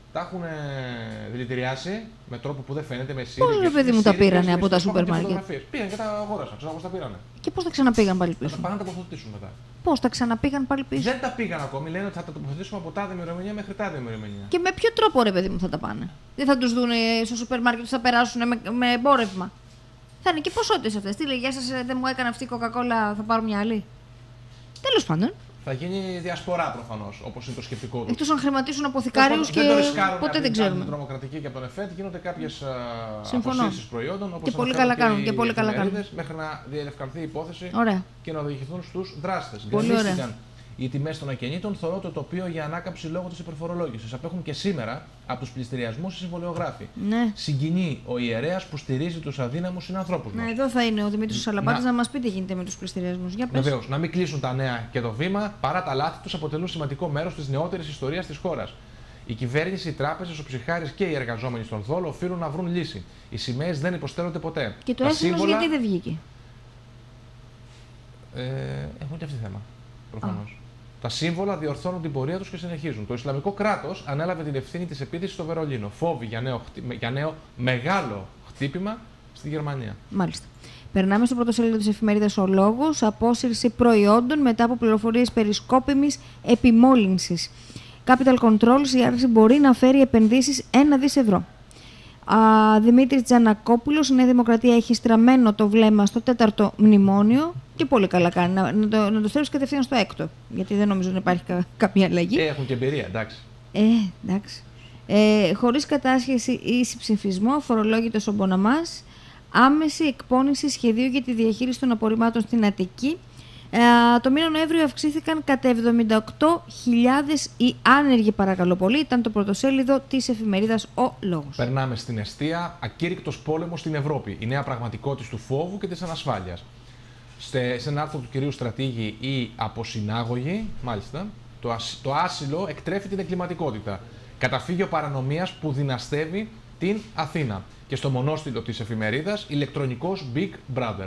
τα έχουν δηλητηριάσει με τρόπο που δεν φαίνεται, με σύριγγες. Πώς, ρε παιδί μου, τα πήρανε από τα σούπερ μάρκετ? Πήγαν και τα αγόρασαν, ξέρω πώς τα πήρανε. Και πώς τα ξαναπήγαν πάλι πίσω? Θα πάνε να τα τοποθετήσουν μετά. Πώς τα ξαναπήγαν πάλι πίσω? Δεν τα πήγαν ακόμη. Λένε ότι θα τα τοποθετήσουμε από τάδε ημερομηνία μέχρι τάδε ημερομηνία. Και με ποιο τρόπο, ρε παιδί μου, θα τα πάνε? Δεν θα τους δουν στο σούπερ μάρκετ, θα περάσουν με, με εμπόρευμα? Θα είναι και ποσότητες αυτές. Τι λέει, γεια σας, δεν μου έκανε αυτή η κοκακόλα, θα πάρω μια άλλη. Τέλος πάντων. Θα γίνει διασπορά προφανώς, όπως είναι το σκεπτικό του. Εκτός αν χρηματίσουν αποθηκάριους και ποτέ δεν ξέρουμε. Δεν το τρομοκρατική και από τον ΕΦΕΤ γίνονται κάποιες αποσύρσεις προϊόντων. Όπως και πολύ καλά κάνουν. Και πολύ καλά κάνουν. Μέχρι να διερευκανθεί η υπόθεση ωραία. Και να οδηγηθούν στους δράστες. Πολύ ωραία. Οι τιμές των ακινήτων θωρώ το τοπίο για ανάκαμψη λόγω της υπερφορολόγησης. Απέχουν και σήμερα από τους πληστηριασμούς οι συμβολιογράφοι. Ναι. Συγκινεί ο ιερέας που στηρίζει τους αδύναμους συνανθρώπους μας. Ναι, εδώ θα είναι ο Δημήτρης Σαλαπάτης να, να μας πει τι γίνεται με τους πληστηριασμούς. Βεβαίως, να μην κλείσουν τα νέα και το βήμα, παρά τα λάθη τους αποτελούν σημαντικό μέρος της νεότερης ιστορίας της χώρας. Η κυβέρνηση, οι τράπεζες, ο ψυχάρης και οι εργαζόμενοι στον δόλο οφείλουν να βρουν λύση. Οι σημαίες δεν υποστέλλονται ποτέ. Και το έθνος σύμβολα... γιατί δεν βγήκε? Ε, έχουν και αυτή θέμα. Προφανώς. Τα σύμβολα διορθώνουν την πορεία τους και συνεχίζουν. Το Ισλαμικό κράτος ανέλαβε την ευθύνη της επίθεσης στο Βερολίνο. Φόβοι για νέο, για νέο μεγάλο χτύπημα στη Γερμανία. Μάλιστα. Περνάμε στο πρωτοσέλιδο της εφημερίδας Ο Λόγος. Απόσυρση προϊόντων μετά από πληροφορίες περί σκόπιμης επιμόλυνσης. Capital Controls, η άρση μπορεί να φέρει επενδύσεις ένα δισεκατομμύριο ευρώ. Α, Δημήτρης Τζανακόπουλος, η Νέα Δημοκρατία έχει στραμμένο το βλέμμα στο τέταρτο μνημόνιο και πολύ καλά κάνει να, να το, να το στρέψει κατευθείαν στο έκτο, γιατί δεν νομίζω να υπάρχει κα, κάποια αλλαγή. Ε, έχουν και εμπειρία, εντάξει. Ε, εντάξει. Ε, χωρίς κατάσχεση ή συμψηφισμό, αφορολόγητος ο Μποναμάς, άμεση εκπώνηση σχεδίου για τη διαχείριση των απορριμμάτων στην Αττική. Ε, το μήνα Νοέμβριο αυξήθηκαν κατά εβδομήντα οκτώ χιλιάδες οι άνεργοι, παρακαλώ πολύ. Ήταν το πρωτοσέλιδο της εφημερίδας Ο Λόγος. Περνάμε στην εστία. Ακήρυκτος πόλεμος στην Ευρώπη. Η νέα πραγματικότητα του φόβου και της ανασφάλειας. Σε, σε ένα άρθρο του κυρίου Στρατήγη, η αποσυνάγωγη, μάλιστα, το, ασ, το άσυλο εκτρέφει την εγκληματικότητα. Καταφύγιο παρανομίας που δυναστεύει την Αθήνα. Και στο μονόστιλο της εφημερίδας, ηλεκτρονικός Big Brother.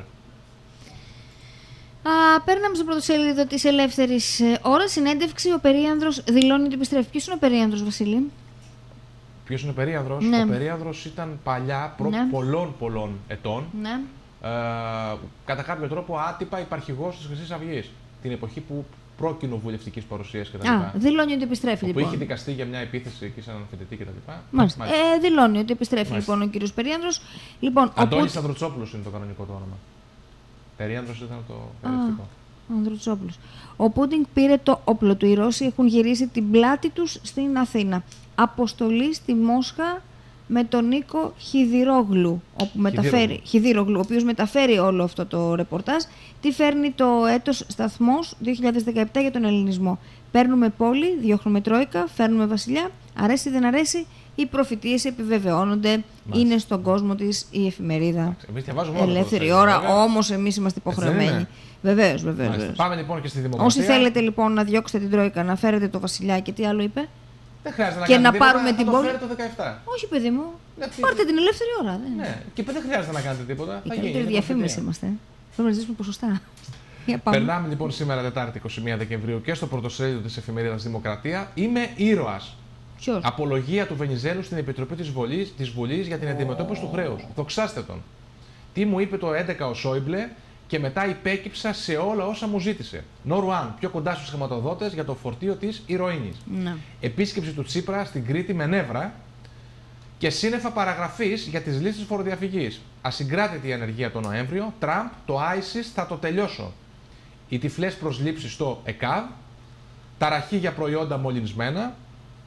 Α, παίρναμε στο πρωτοσέλιδο της Ελεύθερης Ώρας. Συνέντευξη, ο Περίανδρος δηλώνει ότι επιστρέφει. Ποιος είναι ο Περίανδρος, Βασίλη? Ποιος είναι ο Περίανδρος? Ναι. Ο Περίανδρος ήταν παλιά, προ ναι. πολλών πολλών ετών, ναι. ε, κατά κάποιο τρόπο άτυπα υπαρχηγός της Χρυσής Αυγής. Την εποχή που προκοινοβουλευτικής παρουσίας κτλ. Α, δηλώνει ότι επιστρέφει, λοιπόν. Που είχε δικαστεί για μια επίθεση εκεί σε έναν φοιτητή κτλ. Μάλιστα. Ε, δηλώνει ότι επιστρέφει, μάλιστα, λοιπόν, ο κύριος Περίανδρος. Λοιπόν, Αντώνης Πούτ... Ανδρουτσόπουλος είναι το κανονικό το όνομα. Περίανδρος ήταν το περιοριστικό. Ανδρουτσόπουλος. Ο Πούτιν πήρε το όπλο του. Οι Ρώσοι έχουν γυρίσει την πλάτη τους στην Αθήνα. Αποστολή στη Μόσχα με τον Νίκο Χιδηρόγλου, όπου μεταφέρει, Χιδηρόγλου, ο οποίος μεταφέρει όλο αυτό το ρεπορτάζ. Τι φέρνει το έτος σταθμός δύο χιλιάδες δεκαεπτά για τον ελληνισμό? Παίρνουμε πόλη, διώχνουμε τρόικα, φέρνουμε βασιλιά. Αρέσει δεν αρέσει, οι προφητείες επιβεβαιώνονται. Μάλιστα. Είναι στον κόσμο της η εφημερίδα Ελεύθερη Ώρα, όμως εμείς είμαστε υποχρεωμένοι. Βεβαίως, βεβαίως. Πάμε λοιπόν και στη δημοκρατία. Όσοι θέλετε λοιπόν να διώξετε την τρόικα, να φέρετε το βασιλιά και τι άλλο είπε? Δεν χρειάζεται να και κάνετε να τίποτα, πάρουμε την πόλη. Το δεκαεπτά. Όχι, παιδί μου. Ναι, πάρτε την Ελεύθερη Ώρα. Δεν. Ναι, και δεν χρειάζεται να κάνετε τίποτα. Η καλύτερη διαφήμιση είμαστε. Πρέπει να ζήσουμε ποσοστά. Περνάμε λοιπόν σήμερα Τετάρτη είκοσι μία Δεκεμβρίου και στο πρωτοσέλιδο της εφημερίδας Δημοκρατία. Είμαι ήρωας. Ποιος? Απολογία του Βενιζέλου στην Επιτροπή της Βουλής, της Βουλής για την αντιμετώπιση του χρέους. Δοξάστε τον. Τι μου είπε το έντεκα ο Σόιμπλε και μετά υπέκυψα σε όλα όσα μου ζήτησε. Νορουάν, πιο κοντά στους χρηματοδότες για το φορτίο της ηρωίνης. Ναι. Επίσκεψη του Τσίπρα στην Κρήτη με νεύρα και σύννεφα παραγραφής για τις λύσεις φοροδιαφυγής. Ασυγκράτητη η ανεργία τον Νοέμβριο. Τραμπ, το άισις θα το τελειώσω. Οι τυφλές προσλήψεις στο ΕΚΑΒ. Ταραχή για προϊόντα μολυνσμένα.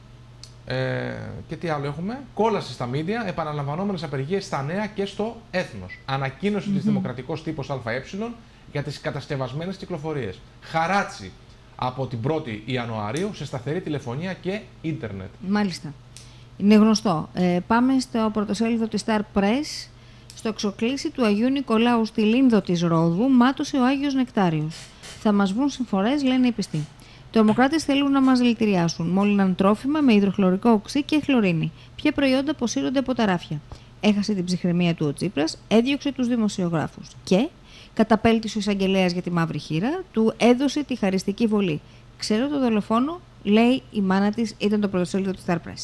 Ε, και τι άλλο έχουμε? Κόλαση στα μίντια, επαναλαμβανόμενες απεργίες στα νέα και στο έθνος. Ανακοίνωση mm-hmm. της Δημοκρατικός Τύπος ΑΕ για τις κατασκευασμένες κυκλοφορίες. Χαράτσι από την πρώτη Ιανουαρίου σε σταθερή τηλεφωνία και ίντερνετ. Μάλιστα. Είναι γνωστό. Ε, πάμε στο πρωτοσέλιδο της Star Press. Στο εξοκλήσι του Αγίου Νικολάου στη Λίνδο της Ρόδου μάτωσε ο Άγιος Νεκτάριος. Θα μας βγουν συμφορές, λένε οι πιστοί. Οι τρομοκράτες θέλουν να μας δηλητηριάσουν. Μόλυναν τρόφιμα με υδροχλωρικό οξύ και χλωρίνη. Ποια προϊόντα αποσύρονται από τα ράφια. Έχασε την ψυχραιμία του ο Τσίπρας, έδιωξε τους δημοσιογράφους. Και καταπέλτησε ο εισαγγελέας για τη μαύρη χείρα, του έδωσε τη χαριστική βολή. Ξέρω το δολοφόνο, λέει η μάνα της, ήταν το πρωτοσέλιδο της Star Press.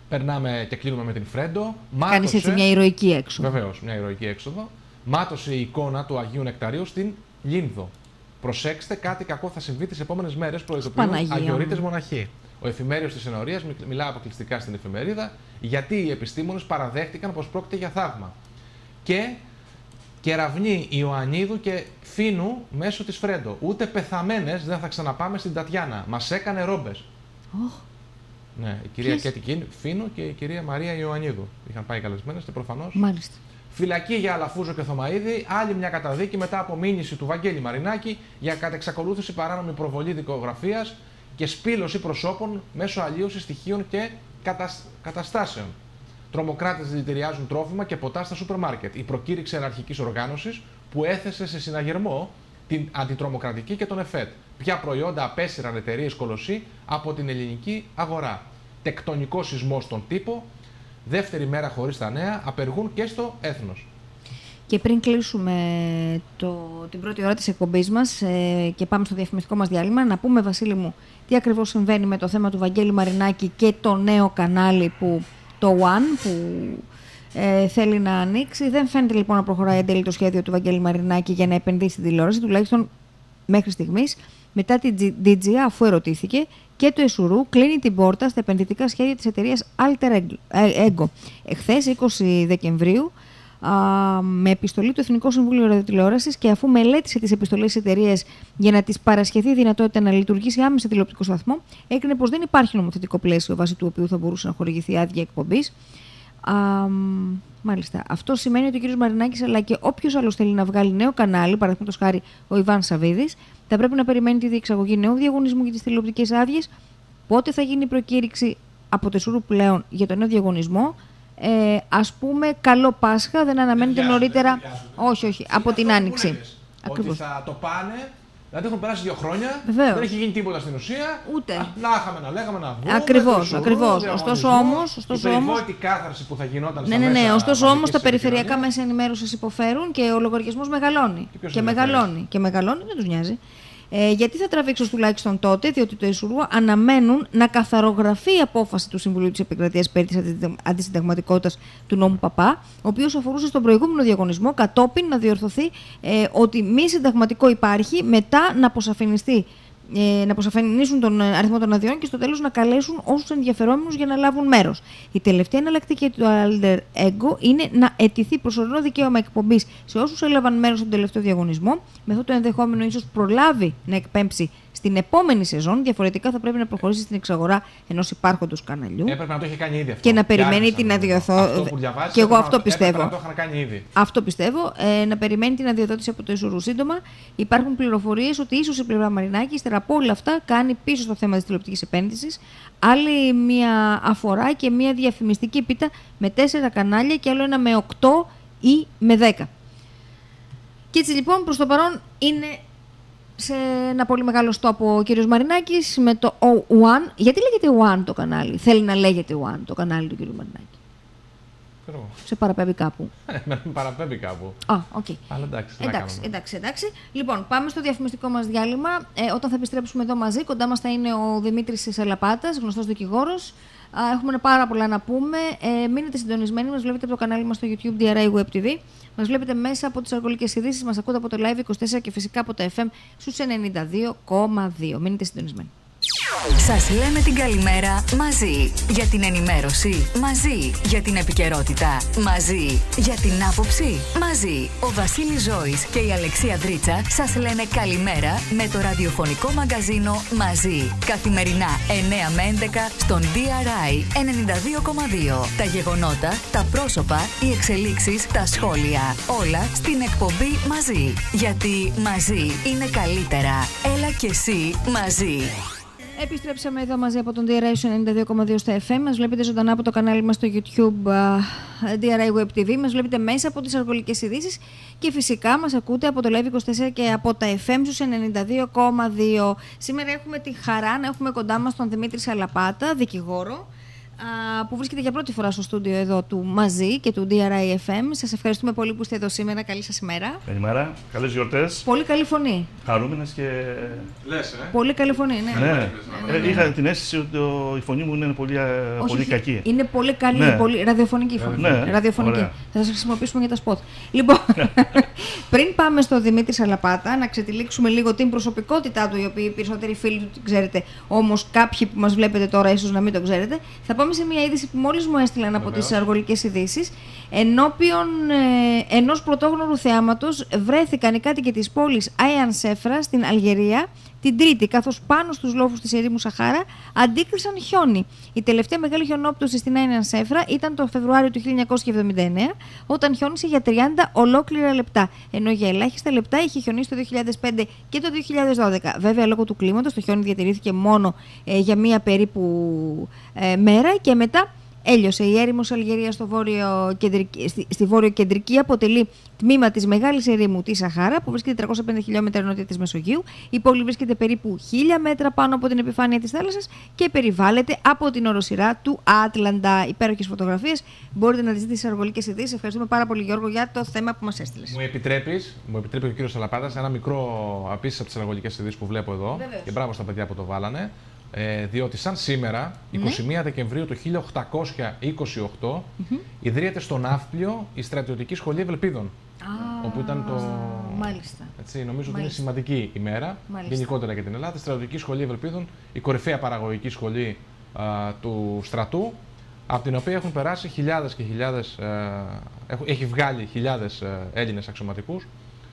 περνάμε και κλείνουμε με την Φρέντο. Κάνεις έτσι μια ηρωική έξοδο. Βεβαίως, μια ηρωική έξοδο. Μάτωσε η εικόνα του Αγίου Νεκταρίου στην Λίνδο. Προσέξτε, κάτι κακό θα συμβεί τις επόμενες μέρες, προειδοποιούν αγιορείτες μοναχοί. Ο εφημέριος της ενορίας μιλά αποκλειστικά στην εφημερίδα, γιατί οι επιστήμονες παραδέχτηκαν πως πρόκειται για θαύμα. Και κεραυνοί Ιωαννίδου και Φίνου μέσω της Φρέντο. Ούτε πεθαμένες δεν θα ξαναπάμε στην Τατιάνα. Μας έκανε ρόμπες. Oh. Ναι, η κυρία Κέτη Φίνου και η κυρία Μαρία Ιωαννίδου είχαν πάει καλεσμένες και προφανώς. Μάλιστα. Φυλακή για Αλαφούζο και Θωμαΐδη, άλλη μια καταδίκη μετά από μήνυση του Βαγγέλη Μαρινάκη για κατεξακολούθηση παράνομη προβολή δικογραφίας και σπήλωση προσώπων μέσω αλλίωσης στοιχείων και καταστάσεων. Τρομοκράτες δηλητηριάζουν τρόφιμα και ποτά στα σούπερ μάρκετ. Η προκήρυξη αναρχικής οργάνωσης που έθεσε σε συναγερμό την αντιτρομοκρατική και τον ΕΦΕΤ. Ποια προϊόντα απέσυραν εταιρείες κολοσσοί από την ελληνική αγορά. Τεκτονικό σεισμό στον τύπο. Δεύτερη μέρα χωρίς τα νέα, απεργούν και στο έθνος. Και πριν κλείσουμε το, την πρώτη ώρα της εκπομπής μας ε, και πάμε στο διαφημιστικό μας διάλειμμα, να πούμε, Βασίλη μου, τι ακριβώς συμβαίνει με το θέμα του Βαγγέλη Μαρινάκη και το νέο κανάλι, που, το One, που ε, θέλει να ανοίξει. Δεν φαίνεται λοιπόν να προχωράει εν τέλει το σχέδιο του Βαγγέλη Μαρινάκη για να επενδύσει στην τηλεόραση, τουλάχιστον μέχρι στιγμής. Μετά την ντι τζι, αφού ερωτήθηκε, και το Εσουρού κλείνει την πόρτα στα επενδυτικά σχέδια της εταιρείας Alter Ego. Εχθές, είκοσι Δεκεμβρίου, α, με επιστολή του Εθνικό Συμβούλιο Ραδιοτηλεόρασης και αφού μελέτησε τις επιστολές της εταιρείας για να της παρασχεθεί η δυνατότητα να λειτουργήσει άμεσα τηλεοπτικό σταθμό, έκρινε πως δεν υπάρχει νομοθετικό πλαίσιο βάσει του οποίου θα μπορούσε να χορηγηθεί άδεια εκπομπής. Α, μάλιστα. Αυτό σημαίνει ότι ο κ. Μαρινάκης, αλλά και όποιος άλλος θέλει να βγάλει νέο κανάλι, παραδείγματος χάρη ο Ιβάν Σαββίδης, θα πρέπει να περιμένει τη διεξαγωγή νέου διαγωνισμού για τις τηλεοπτικές άδειες. Πότε θα γίνει η προκήρυξη από το Εσουρού πλέον για τον νέο διαγωνισμό? Ε, ας πούμε, καλό Πάσχα, δεν αναμένεται νωρίτερα. Όχι, όχι, από την Άνοιξη. Ότι θα το πάνε. Δηλαδή έχουν περάσει δύο χρόνια, Βεβαίως. Δεν έχει γίνει τίποτα στην ουσία. Ούτε. Α, να είχαμε να λέγαμε να βγούμε. Ακριβώς, ακριβώς. Ωστόσο όμως. Η περιβόητη κάθαρση που θα γινόταν ναι, στα ναι, ναι. μέσα Ωστόσο όμως τα περιφερειακά επικοινωνία. μέσα ενημέρωσης υποφέρουν και ο λογαριασμός μεγαλώνει. Και, και μεγαλώνει. Και μεγαλώνει, δεν τους νοιάζει. Ε, γιατί θα τραβήξω τουλάχιστον τότε, διότι το Εσουρού αναμένουν να καθαρογραφεί η απόφαση του Συμβουλίου της Επικρατείας περί της αντισυνταγματικότητας του νόμου Παπά, ο οποίος αφορούσε στον προηγούμενο διαγωνισμό, κατόπιν να διορθωθεί ε, ότι μη συνταγματικό υπάρχει, μετά να αποσαφινιστεί. Ε, να αποσαφηνίσουν τον αριθμό των αδειών και στο τέλος να καλέσουν όσους ενδιαφερόμενους για να λάβουν μέρος. Η τελευταία εναλλακτική του Alter Ego είναι να αιτηθεί προσωρινό δικαίωμα εκπομπής σε όσους έλαβαν μέρος στον τελευταίο διαγωνισμό, με αυτό το ενδεχόμενο ίσως προλάβει να εκπέμψει στην επόμενη σεζόν. Διαφορετικά θα πρέπει να προχωρήσει στην εξαγορά ενός υπάρχοντος καναλιού. Έπρεπε να το είχε κάνει ήδη αυτό. Και να περιμένει την αδειοδότηση. Και εγώ αυτό πιστεύω. Να το είχαν κάνει ήδη. Αυτό πιστεύω. Ε, να περιμένει την αδειοδότηση από το Εσουρού σύντομα. Υπάρχουν πληροφορίες ότι ίσως η πλευρά Μαρινάκη, ύστερα από όλα αυτά, κάνει πίσω στο θέμα της τηλεοπτικής επένδυσης άλλη μία αφορά και μία διαφημιστική πίτα με τέσσερα κανάλια και άλλο ένα με οκτώ ή με δέκα. Και έτσι λοιπόν προς το παρόν είναι σε ένα πολύ μεγάλο στόπο ο κύριος Μαρινάκης με το One. Γιατί λέγεται One το κανάλι? Θέλει να λέγεται One το κανάλι του κύριου Μαρινάκη? Ξέρω. Σε παραπέμπει κάπου. Με παραπέμπει κάπου. Α, οκ. Okay. Αλλά εντάξει, εντάξει, εντάξει, εντάξει. Λοιπόν, πάμε στο διαφημιστικό μας διάλειμμα. Ε, όταν θα επιστρέψουμε εδώ μαζί, κοντά μας θα είναι ο Δημήτρης Σελαπάτας, γνωστός δικηγόρος. Έχουμε πάρα πολλά να πούμε. Ε, μείνετε συντονισμένοι. Μας βλέπετε από το κανάλι μας στο YouTube ντι αρ άι Web τι βι. Μας βλέπετε μέσα από τις αργολικές ειδήσεις. Μας ακούτε από το Live είκοσι τέσσερα και φυσικά από το εφ εμ στους ενενήντα δύο κόμμα δύο. Μείνετε συντονισμένοι. Σας λέμε την καλημέρα μαζί. Για την ενημέρωση μαζί. Για την επικαιρότητα μαζί. Για την άποψη μαζί. Ο Βασίλης Ζώης και η Αλεξία Δρίτσα σας λένε καλημέρα με το ραδιοφωνικό μαγκαζίνο μαζί. Καθημερινά εννιά με έντεκα στον ντι αρ άι ενενήντα δύο κόμμα δύο. Τα γεγονότα, τα πρόσωπα, οι εξελίξεις, τα σχόλια. Όλα στην εκπομπή μαζί. Γιατί μαζί είναι καλύτερα. Έλα και εσύ μαζί. Επιστρέψαμε εδώ μαζί από τον ντι αρ άι ενενήντα δύο κόμμα δύο στο εφ εμ. Μας βλέπετε ζωντανά από το κανάλι μας στο YouTube uh, ντι αρ άι Web τι βι. Μας βλέπετε μέσα από τις αργολικές ειδήσεις και φυσικά μας ακούτε από το Live είκοσι τέσσερα και από τα εφ εμ στους ενενήντα δύο κόμμα δύο. Σήμερα έχουμε τη χαρά να έχουμε κοντά μας τον Δημήτρη Σαλαπάτα, δικηγόρο, που βρίσκεται για πρώτη φορά στο στούντιο εδώ του Μαζί και του ντι αρ άι εφ εμ. Σας ευχαριστούμε πολύ που είστε εδώ σήμερα. Καλή σας ημέρα. Καλημέρα. Καλές γιορτές. Πολύ καλή φωνή. Χαρούμενες και... Λες, ε? Πολύ καλή φωνή, ναι. ναι. ναι, ναι, ναι. Είχα την αίσθηση ότι το, η φωνή μου είναι πολύ, όχι, πολύ κακή. Είναι πολύ καλή, ναι. πολύ ραδιοφωνική φωνή. Ναι, ραδιοφωνική. Θα σας χρησιμοποιήσουμε για τα σποτ. Λοιπόν, πριν πάμε στο Δημήτρη Σαλαπάτα, να ξετυλίξουμε λίγο την προσωπικότητά του, η οποία οι περισσότεροι φίλοι του την ξέρετε, όμως κάποιοι που μας βλέπετε τώρα ίσως να μην το ξέρετε. Θα πάμε σε μια είδηση που μόλις μου έστειλαν από τις αργολικές ειδήσεις. Ενώπιον ε, ενός πρωτόγνωρου θεάματος βρέθηκαν οι κάτοικοι της πόλης Άιαν Σέφρα στην Αλγερία την Τρίτη, καθώς πάνω στους λόφους της ερήμου Σαχάρα αντίκρισαν χιόνι. Η τελευταία μεγάλη χιονόπτωση στην Άιαν Σέφρα ήταν το Φεβρουάριο του χίλια εννιακόσια εβδομήντα εννέα, όταν χιόνισε για τριάντα ολόκληρα λεπτά. Ενώ για ελάχιστα λεπτά είχε χιονίσει το δύο χιλιάδες πέντε και το δύο χιλιάδες δώδεκα. Βέβαια, λόγω του κλίματος, το χιόνι διατηρήθηκε μόνο ε, για μία περίπου ε, μέρα και μετά έλειωσε. Η έρημος Αλγερία στο βόρειο κεντρική, στη, στη βόρειο-κεντρική αποτελεί τμήμα της μεγάλης ερήμου τη Σαχάρα, που βρίσκεται τριακόσια πενήντα χιλιόμετρα νότια της Μεσογείου. Η πόλη βρίσκεται περίπου χίλια μέτρα πάνω από την επιφάνεια της θάλασσας και περιβάλλεται από την οροσειρά του Άτλαντα. Υπέροχες φωτογραφίες. Μπορείτε να τις δείτε στις αργολικές ειδήσεις. Ευχαριστούμε πάρα πολύ, Γιώργο, για το θέμα που μας έστειλες. Μου επιτρέπεις, μου επιτρέπει ο κύριος Σαλαπάτας, ένα μικρό επίσης από τις αργολικές ειδήσεις που βλέπω εδώ. Βεβαίως. Και μπράβο στα παιδιά που το βάλανε. Ε, διότι σαν σήμερα, εικοστή πρώτη Δεκεμβρίου του χίλια οκτακόσια είκοσι οκτώ, mm-hmm. ιδρύεται στο Ναύπλιο η Στρατιωτική Σχολή Ευλπίδων. Ah, όπου ήταν το... Μάλιστα. Έτσι, νομίζω Μάλιστα. ότι είναι σημαντική ημέρα, μάλιστα. γενικότερα για την Ελλάδα. Η Στρατιωτική Σχολή Ευλπίδων, η κορυφαία παραγωγική σχολή α, του στρατού, από την οποία έχουν περάσει χιλιάδες και χιλιάδες, α, έχει βγάλει χιλιάδες α, Έλληνες αξιωματικούς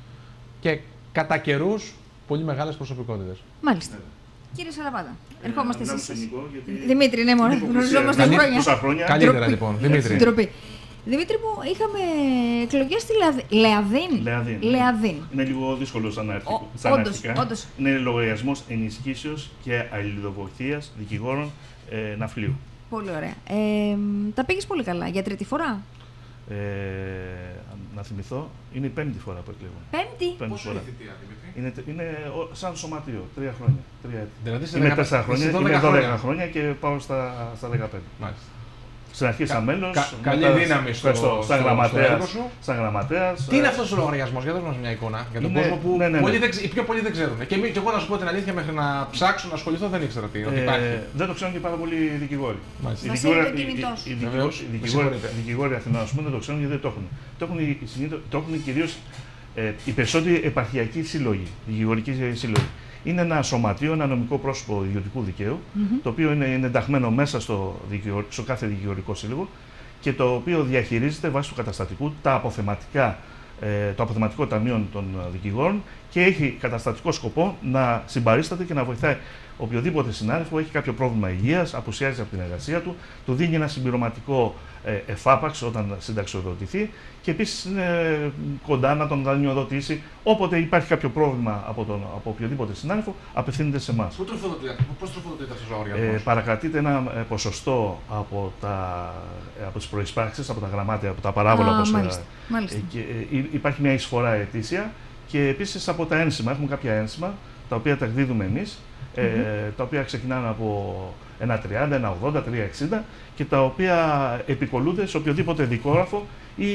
και κατά καιρούς πολύ μεγάλες προσωπικότητες. Μάλιστα. Κύριε Σαλαπάτα, ε, ερχόμαστε εσείς. Γιατί... Δημήτρη, ναι, μόνο. Γνωριζόμαστε χρόνια. χρόνια. Καλύτερα λοιπόν, Δημήτρη. Ντροπή. Δημήτρη μου, είχαμε εκλογές στη Λεαδίν. Λεαδίν. Λεαδίν. Είναι λίγο δύσκολο σαν αρχικά. Όντως. Είναι λογαριασμός ενισχύσεως και αλληλοβοηθείας δικηγόρων ε, ναυπλίου. Πολύ ωραία. Ε, τα πήγες πολύ καλά. Για τρίτη φορά. Ε, να θυμηθώ, είναι η πέμπτη φορά που εκλέγω. Πέμπτη. Πέμπτη Πόσο φορά. είναι η θητεία, Δημήτρη? Είναι, είναι σαν σωματείο, τρία χρόνια. Τρία έτη. Δηλαδή σε είμαι δεκα... τέσσερα χρόνια, δώδεκα είμαι δώδεκα χρόνια. χρόνια και πάω στα, στα δεκαπέντε. Μάλιστα. Στην αρχή σαν μέλος, κα, καλή δύναμη στο, στο, σαν στο, γραμματέας, στο έργο σου. Σαν γραμματέας. Τι είναι αυτός ο λογαριασμός, για δώσ' μας μια εικόνα για τον είναι, κόσμο που ναι, ναι, ναι. πολλοί δεν, οι πιο πολλοί δεν ξέρουν. Και, εμείς, και εγώ να σου πω την αλήθεια, μέχρι να ψάξω να ασχοληθώ δεν ήξερα τι, ότι υπάρχει. Ε, δεν το ξέρουν και πάρα πολλοί δικηγόροι. Μάλιστα. Οι Μας δικηγόροι, έλεγε οι, κινητός. οι, οι δικηγόροι, οι δικηγόροι, οι δικηγόροι Αθηνά, ας πούμε, δεν το ξέρουν γιατί δεν το έχουν. Το έχουν, το έχουν κυρίως ε, οι περισσότεροι επαρχιακοί σύλλογοι, δικηγορικοί σύλλογοι. Είναι ένα σωματείο, ένα νομικό πρόσωπο ιδιωτικού δικαίου, mm-hmm. το οποίο είναι, είναι ενταγμένο μέσα στο, δικηγορ, στο κάθε δικηγορικό σύλλογο και το οποίο διαχειρίζεται βάσει του καταστατικού τα αποθεματικά, ε, το αποθεματικό ταμείο των δικηγόρων και έχει καταστατικό σκοπό να συμπαρίσταται και να βοηθάει οποιοδήποτε συνάδελφο έχει κάποιο πρόβλημα υγείας, απουσιάζει από την εργασία του, του δίνει ένα συμπληρωματικό ε, εφάπαξ όταν συνταξιοδοτηθεί και επίσης είναι κοντά να τον δανειοδοτήσει. Όποτε υπάρχει κάποιο πρόβλημα από, τον, από οποιοδήποτε συνάδελφο, απευθύνεται σε εμάς. Πώς τροφοδοτείται αυτός ο λογαριασμός? Ε, παρακρατείται ένα ε, ποσοστό από, τα, ε, από τις προεισπράξεις, από τα γραμμάτια, από τα παράβολα. Α, όπως, μάλιστα, ε, μάλιστα. Ε, και, ε, υπάρχει μια εισφορά ετήσια και επίσης από τα ένσημα. Έχουμε κάποια ένσημα τα οποία τα εκδίδουμε εμείς. Mm-hmm. Ε, τα οποία ξεκινάνε από ένα τριάντα, ένα ογδόντα, τρία εξήντα και τα οποία επικολούνται σε οποιοδήποτε δικόγραφο ή,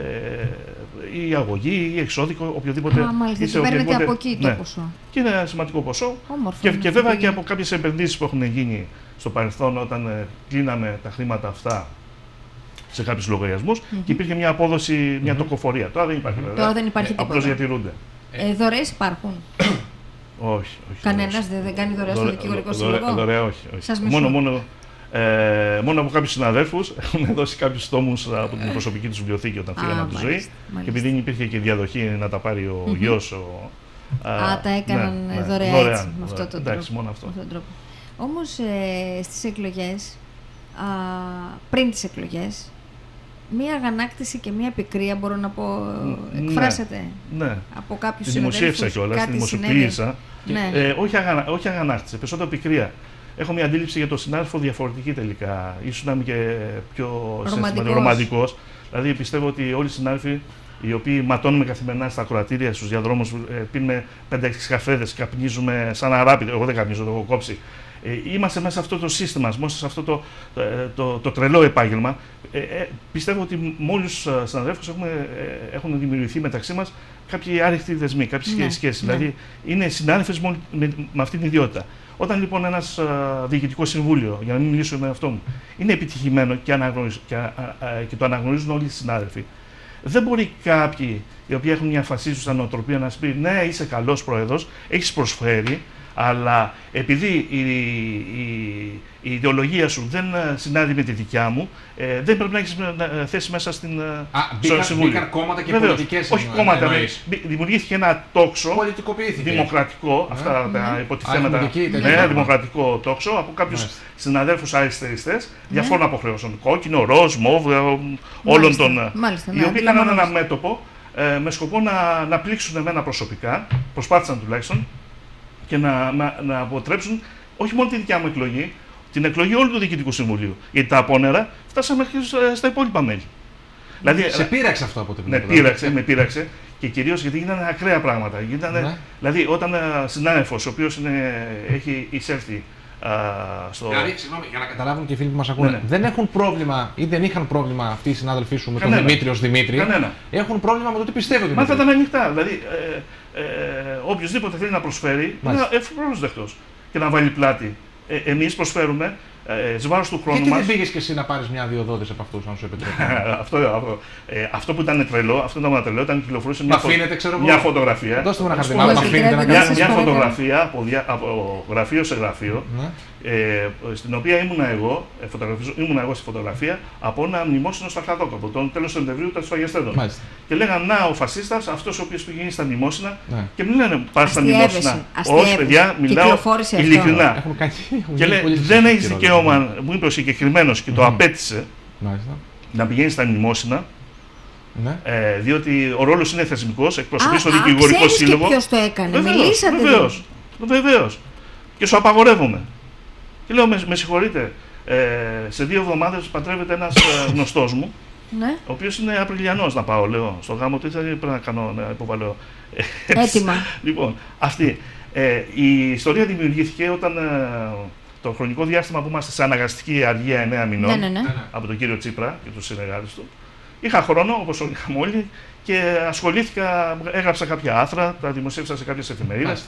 ε, ή αγωγή ή εξώδικο, οποιοδήποτε. Α, μάλιστα, και παίρνετε από εκεί το ναι. ποσό. Και είναι ένα σημαντικό ποσό. Όμορφο, και, και βέβαια είναι. Και από κάποιες επενδύσεις που έχουν γίνει στο παρελθόν όταν ε, κλείναμε τα χρήματα αυτά σε κάποιους λογαριασμούς mm-hmm. και υπήρχε μια απόδοση, μια mm-hmm. τοκοφορία. Τώρα δεν υπάρχει βέβαια. Τώρα δεν υπάρχει τίποτα. Απλώς διατηρούνται. Ε, δωρεές υπάρχουν? Όχι, όχι. Κανένας δεν, δεν κάνει δωρεά στο δικηγορικό σύλλογο? Δωρεά, όχι. όχι. Σας μόνο, μόνο, ε, μόνο από κάποιους συναδέλφους έχουν δώσει κάποιους τόμους από την προσωπική τους βιβλιοθήκη όταν φύγανε από τη ζωή. Μάλιστα. Και επειδή υπήρχε και διαδοχή να τα πάρει ο mm-hmm. γιος. Ο, α, α, τα έκαναν ναι, δωρεά, δωρεά έτσι, με αυτόν τον εντάξει, τρόπο. Μόνο αυτό. τρόπο. Όμως ε, στις εκλογές, α, πριν τις εκλογές, μία αγανάκτηση και μία πικρία, μπορώ να πω, εκφράσετε ναι, ναι. από κάποιους τη συναδέλφους? δημοσίευσα κιόλας, τη δημοσιοποίησα. Ναι. Ε, όχι, αγανα, όχι αγανάκτηση, περισσότερο πικρία. Έχω μια αντίληψη για τον συνάδελφο διαφορετική τελικά. Ίσως να είμαι και πιο ρομαντικός. Δηλαδή πιστεύω ότι όλοι οι συνάδελφοι οι οποίοι ματώνουμε καθημερινά στα ακροατήρια, στους διαδρόμους, πίνουμε πέντε έξι καφέδες, καπνίζουμε σαν αράπητο. Εγώ δεν καπνίζω, το έχω κόψει. Ε, είμαστε μέσα σε αυτό το σύστημα, μέσα σε αυτό το, το, το, το τρελό επάγγελμα. Ε, ε, πιστεύω ότι με όλους τους συναδέλφους έχουμε, ε, έχουν δημιουργηθεί μεταξύ μας κάποιοι άρρηκτοι δεσμοί, κάποιες ναι, σχέσεις. Ναι. Δηλαδή, είναι συνάδελφες με, με, με αυτή την ιδιότητα. Όταν λοιπόν ένας διοικητικό συμβούλιο, για να μην μιλήσω με αυτό μου, είναι επιτυχημένο και, και, α, α, και το αναγνωρίζουν όλοι οι συνάδελφοι, δεν μπορεί κάποιοι οι οποίοι έχουν μια φασίζουσα νοοτροπία να σου πει ναι, είσαι καλός πρόεδρος, έχεις προσφέρει, αλλά επειδή η, η, η ιδεολογία σου δεν συνάδει με τη δικιά μου, ε, δεν πρέπει να έχεις θέση μέσα στην Α, μπήκαν, συμβούλιο. Μπήκαν κόμματα και Βεβαίως, πολιτικές. όχι κόμματα. Με, δημιουργήθηκε ένα τόξο δημοκρατικό, ε, αυτά ναι. τα υποτιθέματα. Ναι, ναι, δημοκρατικό τόξο από κάποιους συναδέλφους αριστεριστές ναι. διαφόρων αποχρεώσεων. Κόκκινο, ροζ, μόβ, όλων των. Μάλιστα, οι οποίοι έκαναν ένα μέτωπο ε, με σκοπό να, να πλήξουν εμένα προσωπικά, προσπάθησαν τουλάχιστον, και να, να, να αποτρέψουν όχι μόνο τη δικιά μου εκλογή, την εκλογή όλου του Διοικητικού Συμβουλίου. Γιατί τα απόνερα φτάσαμε στα υπόλοιπα μέλη. Δηλαδή, σε πείραξε αυτό από την πλευρά. Ναι, πείραξε, με πείραξε και κυρίως γιατί γίνανε ακραία πράγματα. Γίνανε, ναι. Δηλαδή, όταν ένα συνάδελφος, ο οποίος έχει εισέλθει α, στο. Δηλαδή, συγγνώμη, για να καταλάβουν και οι φίλοι που μας ακούνε, ναι, ναι. δεν έχουν πρόβλημα ή δεν είχαν πρόβλημα αυτοί οι συνάδελφοί σου με Κανένα. τον Δημήτρη ως Δημήτρη. Κανένα. Έχουν πρόβλημα με το τι πιστεύω ότι. Μα θα ήταν ανοιχτά. Δηλαδή, ε, ε, οποιοδήποτε θέλει να προσφέρει, είναι ευπρόσδεκτος και να βάλει πλάτη. Ε, εμείς προσφέρουμε ε, εις βάρος του χρόνου Γιατί μας. Γιατί δεν πήγες και εσύ να πάρεις μια διοδότηση από αυτούς, αν σου επιτρέπει. αυτό, αυτό, ε, αυτό που ήταν τρελό, αυτό ήταν τρελό, ήταν κυκλοφορούσε μια, φω... αφήνετε, μια φωτογραφία. Δώστε μου ένα χαρτί, μια, μια, μια φωτογραφία από, δια, από γραφείο σε γραφείο, ναι. ε, στην οποία ήμουνα εγώ, ε, ήμουνα εγώ στη φωτογραφία από ένα μνημόσυνο στα Χλαδόκοπο, τον τέλος Σεπτεμβρίου των Σφαγιαστέντων. Και λέγανε να ο φασίστας, αυτός ο οποίος πηγαίνει στα μνημόσυνα, ναι. και μην λένε πας στα μνημόσυνα. Όχι, παιδιά, μιλάω ειλικρινά. Και λέει δεν έχει δικαίωμα, μου είπε ο συγκεκριμένος και το απέτησε να πηγαίνει στα μνημόσυνα. Ναι. Ε, διότι ο ρόλος είναι θεσμικός, εκπροσωπεί στο δικηγορικό σύλλογο. Ποιος το έκανε, βεβαίως, μιλήσατε. Βεβαίως, βεβαίως. Και σου απαγορεύομαι. Και λέω, με, με συγχωρείτε, ε, σε δύο εβδομάδες παντρεύεται ένας ε, γνωστός μου, ναι. ο οποίος είναι Απριλιανός να πάω, λέω, στο γάμο του, θα πρέπει να κάνω, να υποβάλω. Έτοιμα. Λοιπόν, αυτή. Ε, η ιστορία δημιουργήθηκε όταν ε, το χρονικό διάστημα που είμαστε σε αναγκαστική αργία εννέα μηνών, ναι, ναι, ναι. από τον κύριο Τσίπρα και τους συνεργάτες του. Είχα χρόνο, όπως είχαμε όλοι, και ασχολήθηκα, έγραψα κάποια άθρα, τα δημοσίευσα σε κάποιες εφημερίδες,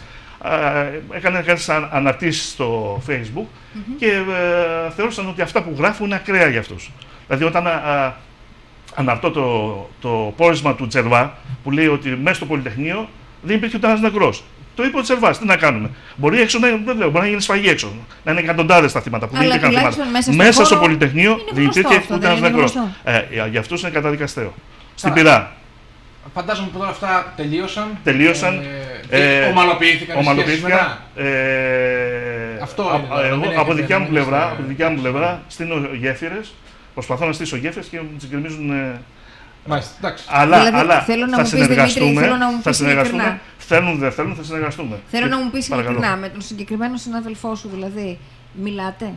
έκανα κάποιες αναρτήσεις στο Facebook mm-hmm. και ε, θεώρησαν ότι αυτά που γράφουν είναι ακραία για αυτούς. Δηλαδή, όταν α, αναρτώ το, το πόρισμα του Τζερβά, που λέει ότι μέσα στο Πολυτεχνείο δεν υπήρχε ούτε ένας νεκρός. Το είπε ο Τσερβάς, τι να κάνουμε. Μπορεί έξω να, δεν λέω, μπορεί να γίνει σφαγή έξω. Να είναι εκατοντάδες τα θύματα που δεν υπήρχαν θύματα. Μέσα, στο, μέσα στο Πολυτεχνείο δεν υπήρχε ούτε ένας νεκρός. Ε, για αυτούς είναι καταδικαστέο. Στην Πειρά. Φαντάζομαι ότι τώρα αυτά τελείωσαν. Τελείωσαν. Ε, ε, ομαλοποιήθηκαν. Ομαλοποιήθηκαν. Ε, Αυτό α, είναι, εγώ, είναι από δικιά μου πλευρά, ε, από δικιά μου πλευρά στείνω γέφυρες. Προσπαθώ να στήσω γέφυρες και μου τις γκρεμίζουν. Μάλιστα, εντάξει. Αλλά, δηλαδή, αλλά θέλω να θα μου πεις, συνεργαστούμε. Δημήτρη, θέλω να μου θα πεις συνεργαστούμε. Θέλουν, δεν θέλουν, θα συνεργαστούμε. Θέλω και, να μου πεις παρακαλώ. ειλικρινά, με τον συγκεκριμένο συνάδελφό σου δηλαδή, μιλάτε.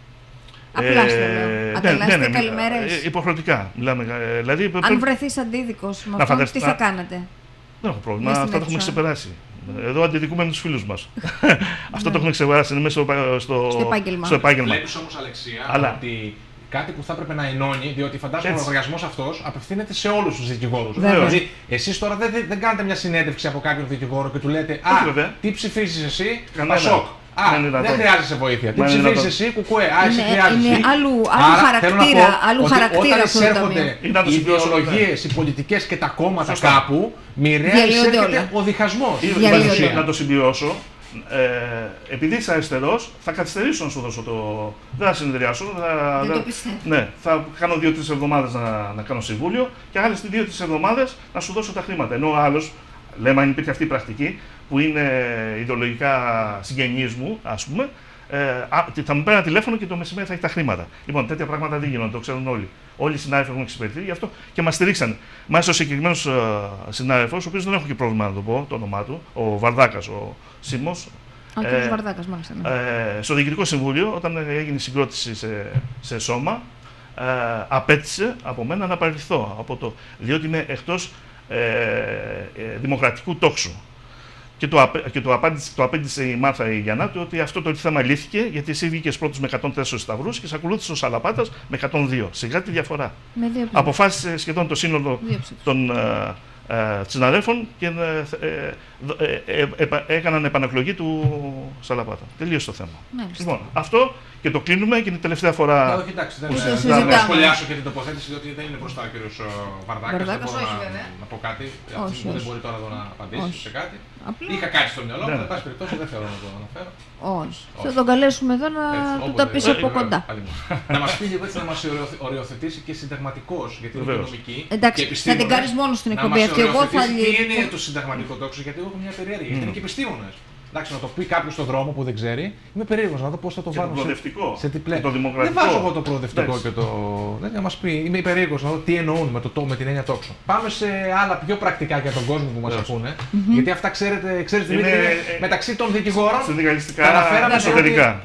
Απλά ε, στο λέω. Ανταλλάσσετε ναι, ναι, καλημέρες. Υποχρεωτικά. Μιλάμε, δηλαδή, αν βρεθείς αντίδικος με αυτόν, τι θα κάνετε. Δεν έχω πρόβλημα. Αυτά το έχουμε ξεπεράσει. Εδώ αντιδικούμε με τους φίλους μας. Αυτό το έχουμε ξεπεράσει. Είναι μέσα στο επάγγελμα. Βλέπεις όμως, Αλεξία, ότι κάτι που θα έπρεπε να ενώνει, διότι φαντάζομαι ο λογαριασμός αυτός απευθύνεται σε όλους τους δικηγόρους. Δηλαδή, εσείς τώρα δεν, δεν κάνετε μια συνέντευξη από κάποιον δικηγόρο και του λέτε Α, τι ψηφίζεις εσύ, Πασόκ. Α, δεν χρειάζεσαι βοήθεια. Τι ψηφίζεις εσύ, Κουκουέ. Α, εσύ χρειάζεσαι. Είναι άλλου χαρακτήρα αυτό. Όταν εισέρχονται οι ιδεολογίες, οι πολιτικές και τα κόμματα κάπου, μοιραία εισέρχεται ο διχασμός. Να το συμπληρώσω. Ε, επειδή είσαι αριστερός, θα καθυστερήσω να σου δώσω το. Δεν θα συνεδριάσω. Θα, δεν θα, το πιστεύω. Ναι, θα κάνω δύο-τρεις εβδομάδες να, να κάνω συμβούλιο και άλλες δύο-τρεις εβδομάδες να σου δώσω τα χρήματα. Ενώ ο άλλος, λέμε, αν υπήρχε αυτή η πρακτική που είναι ιδεολογικά συγγενείς μου, ας πούμε, ε, θα μου παίρνει ένα τηλέφωνο και το μεσημέρι θα έχει τα χρήματα. Λοιπόν, τέτοια πράγματα δεν γίνονται, το ξέρουν όλοι. Όλοι οι συνάδελφοι έχουν εξυπηρετήσει γι' αυτό και μας στηρίξαν. Μάλιστα, ο συγκεκριμένος uh, συνάδελφος, ο οποίος δεν έχω και πρόβλημα να το πω το όνομά του, ο Βαρδάκας, ο Σίμος. Ο κ. Βαρδάκας, μάλιστα. Ναι. Ε, στο Διοικητικό Συμβούλιο, όταν έγινε η συγκρότηση σε, σε σώμα, ε, απέτησε από μένα να παραιτηθώ από το. Διότι είμαι εκτός ε, ε, δημοκρατικού τόξου. Και το, και το, απάντησε, το απέντησε η Μάρθα η Γιαννάτου ότι αυτό το θέμα λύθηκε, γιατί εσύ βγήκες πρώτος με εκατόν τέσσερα σταυρούς και σε ακολούθησε ο Σαλαπάτας με εκατόν δύο. Σιγά τη διαφορά. Αποφάσισε σχεδόν το σύνολο των ε, ε, συναδέλφων και ε, ε, ε, ε, ε, έκαναν επανακλογή του Σαλαπάτα. Τελείωσε το θέμα. Ναι, λοιπόν, αυτό και το κλείνουμε και είναι η τελευταία φορά. Ναι, όχι, εντάξει, δεν θα σχολιάσω και την τοποθέτηση, διότι δεν είναι μπροστά ο κ. Βαρδάκας. Δεν μπορώ να, να πω κάτι. Όχι, δεν μπορεί τώρα εδώ να απαντήσει όχι. σε κάτι. Απλά... Είχα κάτι στο μυαλό μου, εν πάση περιπτώσει δεν θέλω να το αναφέρω. Όχι. Θα τον καλέσουμε εδώ να έτσι, του τα πει από κοντά. Να μα πει λίγο έτσι, να μα οριοθετήσει και συνταγματικό, γιατί είναι οικονομική. Εντάξει, θα την κάνει μόνο στην εκπομπή αυτή. Εγώ θα τι είναι το συνταγματικό τόξο, γιατί έχω μια περιέργεια. Γιατί είναι και επιστήμονε. Εντάξει, να το πει κάποιο στον δρόμο που δεν ξέρει, είμαι περίεργος να δω πώς θα το βάλω. Το προοδευτικό. Σε τι πλέον. Το δημοκρατικό. Δεν βάζω εγώ το προοδευτικό και το. Δεν να μας πει, είμαι περίεργος να δω τι εννοούν με, το, με την έννοια τόξο. Πάμε σε άλλα πιο πρακτικά για τον κόσμο που μας ακούνε. Mm-hmm. Γιατί αυτά ξέρετε, ξέρετε είναι... Δημήτρη, ε, μεταξύ των δικηγόρων. Συνδικαλιστικά, αναφέραμε εσωτερικά.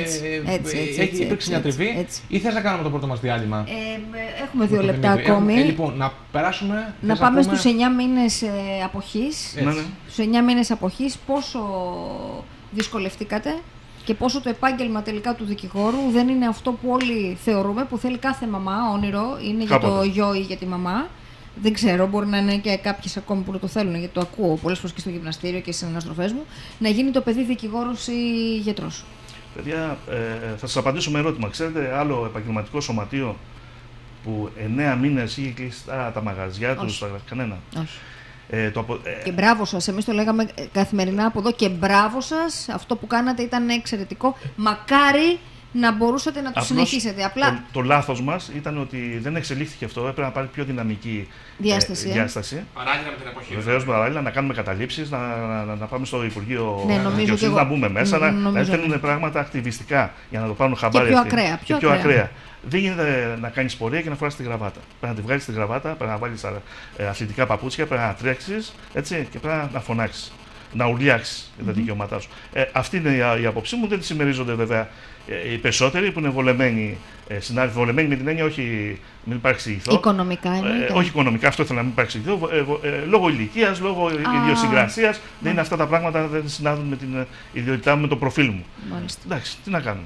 Έχει υπήρξει μια τριβή. Ή θες να κάνουμε το πρώτο μας διάλειμμα? Έχουμε δύο λεπτά ακόμη. Λοιπόν, να περάσουμε. Να πάμε στους εννιά μήνες αποχής. Στους εννιά μήνες αποχής, πόσο δυσκολευτήκατε και πόσο το επάγγελμα τελικά του δικηγόρου δεν είναι αυτό που όλοι θεωρούμε, που θέλει κάθε μαμά, όνειρο, είναι για το γιο ή για τη μαμά. Δεν ξέρω, μπορεί να είναι και κάποιες ακόμη που το θέλουν, γιατί το ακούω πολλές φορές και στο γυμναστήριο και στις αναστροφές μου, να γίνει το παιδί δικηγόρος ή γιατρός. Παιδιά, ε, θα σας απαντήσω με ερώτημα. Ξέρετε άλλο επαγγελματικό σωματείο που εννέα μήνες είχε κλειστά τα μαγαζιά του, κανένα? Όχι. Ε, το απο... Και μπράβο σας, εμείς το λέγαμε καθημερινά από εδώ και μπράβο σας, αυτό που κάνατε ήταν εξαιρετικό. Μακάρι να μπορούσατε να το Απλώς συνεχίσετε. Απλά... Το, το λάθος μας ήταν ότι δεν εξελίχθηκε αυτό, έπρεπε να πάρει πιο δυναμική διάσταση. Ε, διάσταση. Παράλληλα με την εποχή. Βεβαίως, παράλληλα να κάνουμε καταλήψεις, να, να, να πάμε στο Υπουργείο ναι, Δικαιοσύνης, να μπούμε μέσα, να, να στέλνουν πράγματα ακτιβιστικά για να το πάρουν χαμπάρι. Και πιο ακραία. Πιο, πιο ακραία. ακραία. Δεν γίνεται να κάνεις πορεία και να φοράς τη γραβάτα. Πρέπει να τη βγάλεις τη γραβάτα, πρέπει να βάλεις ε, αθλητικά παπούτσια, πρέπει να τρέξεις έτσι, και πρέπει να φωνάξεις. Να ουρλιάξεις mm-hmm. τα δικαιώματά σου. Ε, αυτή είναι η, η άποψή μου. Δεν τη συμμερίζονται βέβαια ε, οι περισσότεροι που είναι βολεμένοι, ε, συνάδελφοι, βολεμένοι με την έννοια όχι μην παρεξηγηθώ. Οικονομικά εννοείται. Ε, όχι οικονομικά, αυτό ήθελα να μην παρεξηγηθώ. Ε, ε, λόγω ηλικίας, λόγω ah. ιδιοσυγκρασίας, δεν είναι αυτά τα πράγματα, δεν συνάδουν με την ιδιότητά μου, με το προφίλ μου. Μάλιστα. Εντάξει, τι να κάνουμε.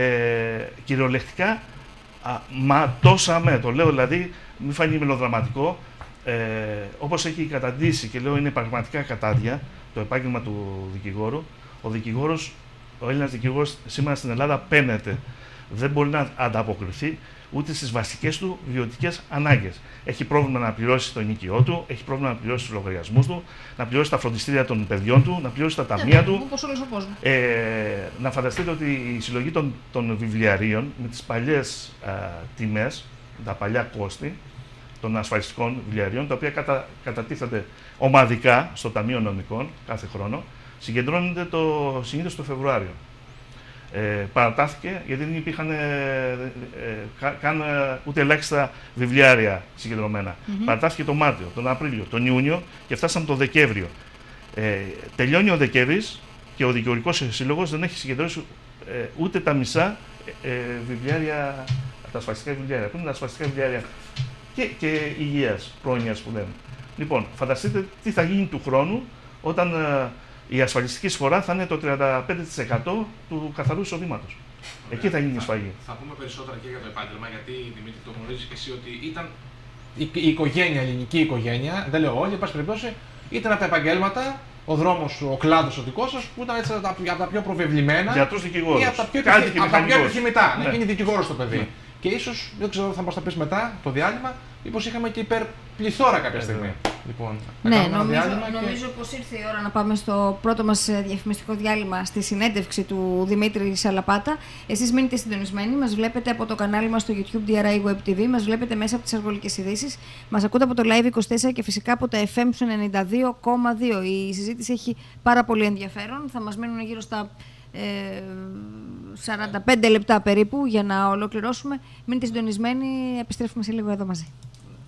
Ε, κυριολεκτικά, α, μα τόσα με, το λέω δηλαδή, μην φανεί μελοδραματικό, ε, όπως έχει καταντήσει και λέω είναι πραγματικά κατάδια το επάγγελμα του δικηγόρου. Ο δικηγόρος, ο Έλληνας δικηγόρος σήμερα στην Ελλάδα παίνεται. Δεν μπορεί να ανταποκριθεί ούτε στις βασικές του βιωτικές ανάγκες. Έχει πρόβλημα να πληρώσει το ενοίκιό του, έχει πρόβλημα να πληρώσει τους λογαριασμούς του, να πληρώσει τα φροντιστήρια των παιδιών του, να πληρώσει τα ταμεία του. Όπως όλος ο κόσμος. Ε, να φανταστείτε ότι η συλλογή των, των βιβλιαρίων με τις παλιές α, τιμές, τα παλιά κόστη των ασφαλιστικών βιβλιαρίων, τα οποία κατα, κατατίθενται ομαδικά στο Ταμείο Νομικών κάθε χρόνο, συγκεντρώνονται το, συνήθως το Φεβρουάριο. Ε, παρατάθηκε γιατί δεν υπήρχαν ε, ε, καν ε, ούτε ελάχιστα βιβλιάρια συγκεντρωμένα. Mm-hmm. Παρατάθηκε τον Μάρτιο, τον Απρίλιο, τον Ιούνιο και φτάσαμε τον Δεκέμβριο. Ε, τελειώνει ο Δεκέμβρης και ο Δικηγορικός Σύλλογος δεν έχει συγκεντρώσει ε, ούτε τα μισά ε, βιβλιάρια, τα ασφαλιστικά βιβλιάρια. Πού είναι τα ασφαλιστικά βιβλιάρια και, και υγείας, πρόνοιας που λέμε. Λοιπόν, φανταστείτε τι θα γίνει του χρόνου όταν ε, η ασφαλιστική εισφορά θα είναι το τριάντα πέντε τοις εκατό του καθαρού εισοδήματος. Εκεί θα γίνει η σφαγή. Θα πούμε περισσότερα και για το επάγγελμα, γιατί Δημήτρη το γνωρίζεις και εσύ ότι ήταν η, η οικογένεια, η ελληνική οικογένεια, δεν λέω όλοι, εν πάση περιπτώσει, ήταν από τα επαγγέλματα, ο δρόμος, ο κλάδος ο δικός σας, που ήταν έτσι από τα, από τα πιο προβεβλημένα. Γιατρός δικηγόρος. Ή από τα πιο, επιχει... από τα πιο επιχειρηματά. Ναι. Να γίνει δικηγόρος το παιδί. Ναι. Και ίσως, δεν ξέρω, θα μας τα πεις μετά το διάλειμμα, μήπως είχαμε και υπερπληθώρα κάποια στιγμή. Λοιπόν, ναι, νομίζω, και... νομίζω πως ήρθε η ώρα να πάμε στο πρώτο μας διαφημιστικό διάλειμμα στη συνέντευξη του Δημήτρη Σαλαπάτα. Εσείς μείνετε συντονισμένοι, μας βλέπετε από το κανάλι μας στο YouTube ντι αρ άι Web τι βι, μας βλέπετε μέσα από τις αργολικές ειδήσεις, μας ακούτε από το Live είκοσι τέσσερα και φυσικά από τα εφ εμ ενενήντα δύο κόμμα δύο. Η συζήτηση έχει πάρα πολύ ενδιαφέρον, θα μας μείνουν γύρω στα Ε, σαράντα πέντε λεπτά περίπου για να ολοκληρώσουμε. Μείνετε συντονισμένοι, επιστρέφουμε σε λίγο εδώ μαζί.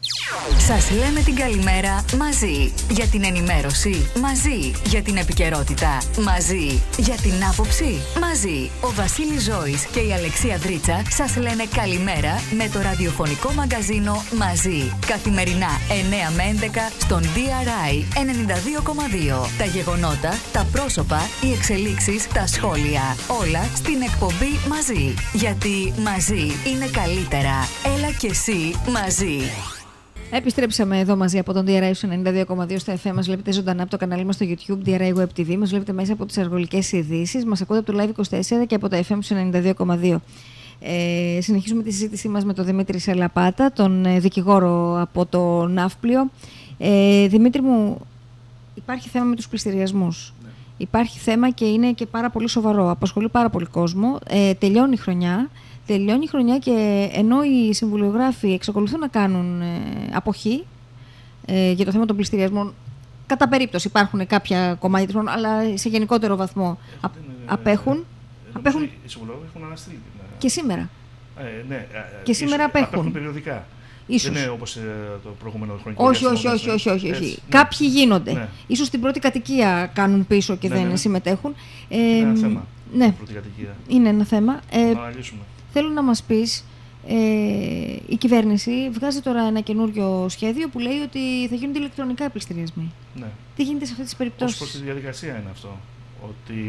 Σας λέμε την καλημέρα μαζί. Για την ενημέρωση μαζί. Για την επικαιρότητα μαζί. Για την άποψη μαζί. Ο Βασίλης Ζώης και η Αλεξία Δρίτσα σας λένε καλημέρα με το ραδιοφωνικό μαγκαζίνο μαζί. Καθημερινά εννέα με έντεκα στον ντι αρ άι ενενήντα δύο κόμμα δύο. Τα γεγονότα, τα πρόσωπα, οι εξελίξεις, τα σχόλια. Όλα στην εκπομπή μαζί. Γιατί μαζί είναι καλύτερα. Έλα και εσύ μαζί. Επιστρέψαμε εδώ μαζί από τον ντι αρ άι ενενήντα δύο κόμμα δύο στο εφ εμ. Μας βλέπετε ζωντανά από το κανάλι μας στο YouTube, ντι αρ άι Web τι βι. Μας βλέπετε μέσα από τις αργολικές ειδήσεις. Μας ακούτε από το Live είκοσι τέσσερα και από το εφ εμ ενενήντα δύο κόμμα δύο. Ε, συνεχίζουμε τη συζήτησή μας με τον Δημήτρη Σελαπάτα, τον ε, δικηγόρο από το Ναύπλιο. Ε, Δημήτρη μου, υπάρχει θέμα με τους πληστηριασμούς. Ναι. Υπάρχει θέμα και είναι και πάρα πολύ σοβαρό. Απασχολεί πάρα πολύ κόσμο. Ε, τελειώνει η χρονιά. Τελειώνει η χρονιά και ενώ οι συμβουλιογράφοι εξακολουθούν να κάνουν ε, αποχή ε, για το θέμα των πληστηριασμών, κατά περίπτωση υπάρχουν κάποια κομμάτια, αλλά σε γενικότερο βαθμό α, απέχουν. Ε, απέχουν οι συμβουλιογράφοι έχουν αναστείλει. Και σήμερα. Ε, ναι, και σήμερα ίσως, απέχουν. απέχουν περιοδικά. Ίσως. Δεν είναι όπως ε, το προηγούμενο χρονικό. Όχι, όχι, όχι, όχι, όχι, όχι. Κάποιοι γίνονται. Ναι. Ίσως την πρώτη κατοικία κάνουν πίσω και ναι, δεν ναι. συμμετέχουν. Ε, είναι ένα θέμα. Ναι. Πρώτη κατοικία. Είναι ένα θέμα. Ε, να αναλύσουμε. Θέλω να μας πεις, ε, η κυβέρνηση βγάζει τώρα ένα καινούριο σχέδιο που λέει ότι θα γίνονται ηλεκτρονικά οι πληστηριασμοί. Ναι. Τι γίνεται σε αυτές τις περιπτώσεις? Ως προς τη διαδικασία είναι αυτό. Ότι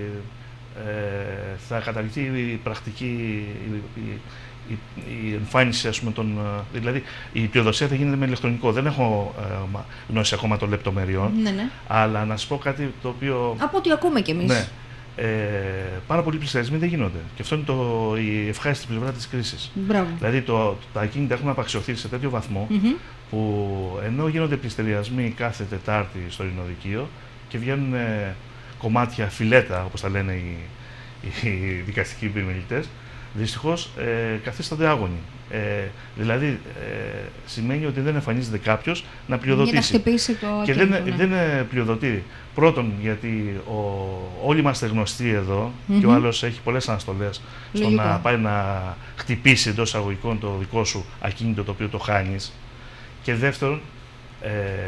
ε, θα καταργηθεί η πρακτική, η, η, η, η εμφάνιση, ας πούμε, των, δηλαδή η πλειοδοσία θα γίνεται με ηλεκτρονικό. Δεν έχω ε, γνώση ακόμα των λεπτομεριών, Ναι, ναι. αλλά να σας πω κάτι το οποίο... Από ό,τι ακούμε κι εμείς. Ναι. Ε, πάρα πολλοί πληστηριασμοί δεν γίνονται. Και αυτό είναι το, η ευχάριστη πλευρά της κρίσης. Μπράβο. Δηλαδή το, τα ακίνητα έχουν απαξιωθεί σε τέτοιο βαθμό Mm-hmm. που ενώ γίνονται πληστηριασμοί κάθε Τετάρτη στο Ειρηνοδικείο και βγαίνουν ε, κομμάτια, φιλέτα, όπως τα λένε οι, οι δικαστικοί επιμελητές, δυστυχώς ε, καθίστανται άγωνοι. Ε, δηλαδή ε, σημαίνει ότι δεν εμφανίζεται κάποιος να πλειοδοτήσει. Για να χτυπήσει το και ακίνητο, δεν, ναι. δεν πλειοδοτεί. Πρώτον, γιατί ο, όλοι είμαστε γνωστοί εδώ Mm-hmm. και ο άλλος έχει πολλές αναστολές στο Λογικό. να πάει να χτυπήσει εντός εισαγωγικών το δικό σου ακίνητο το οποίο το χάνεις. Και δεύτερον, ε,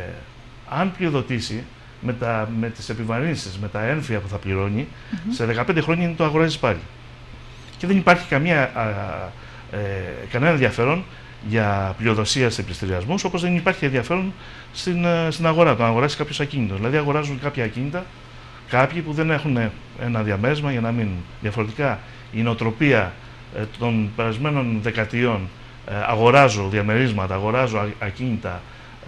αν πλειοδοτήσει με, τα, με τις επιβαρύνσεις, με τα έμφυα που θα πληρώνει, mm-hmm. σε δεκαπέντε χρόνια είναι το αγοράζεις πάλι. Και δεν υπάρχει καμία, α, ε, κανένα ενδιαφέρον για πλειοδοσία σε πληστηριασμούς, όπως δεν υπάρχει ενδιαφέρον στην, στην αγορά, το να αγοράσει κάποιος ακίνητο. Δηλαδή, αγοράζουν κάποια ακίνητα κάποιοι που δεν έχουν ένα διαμέρισμα για να μείνουν. Διαφορετικά, η νοοτροπία ε, των περασμένων δεκαετιών, ε, αγοράζω διαμερίσματα, αγοράζω α, ακίνητα ε,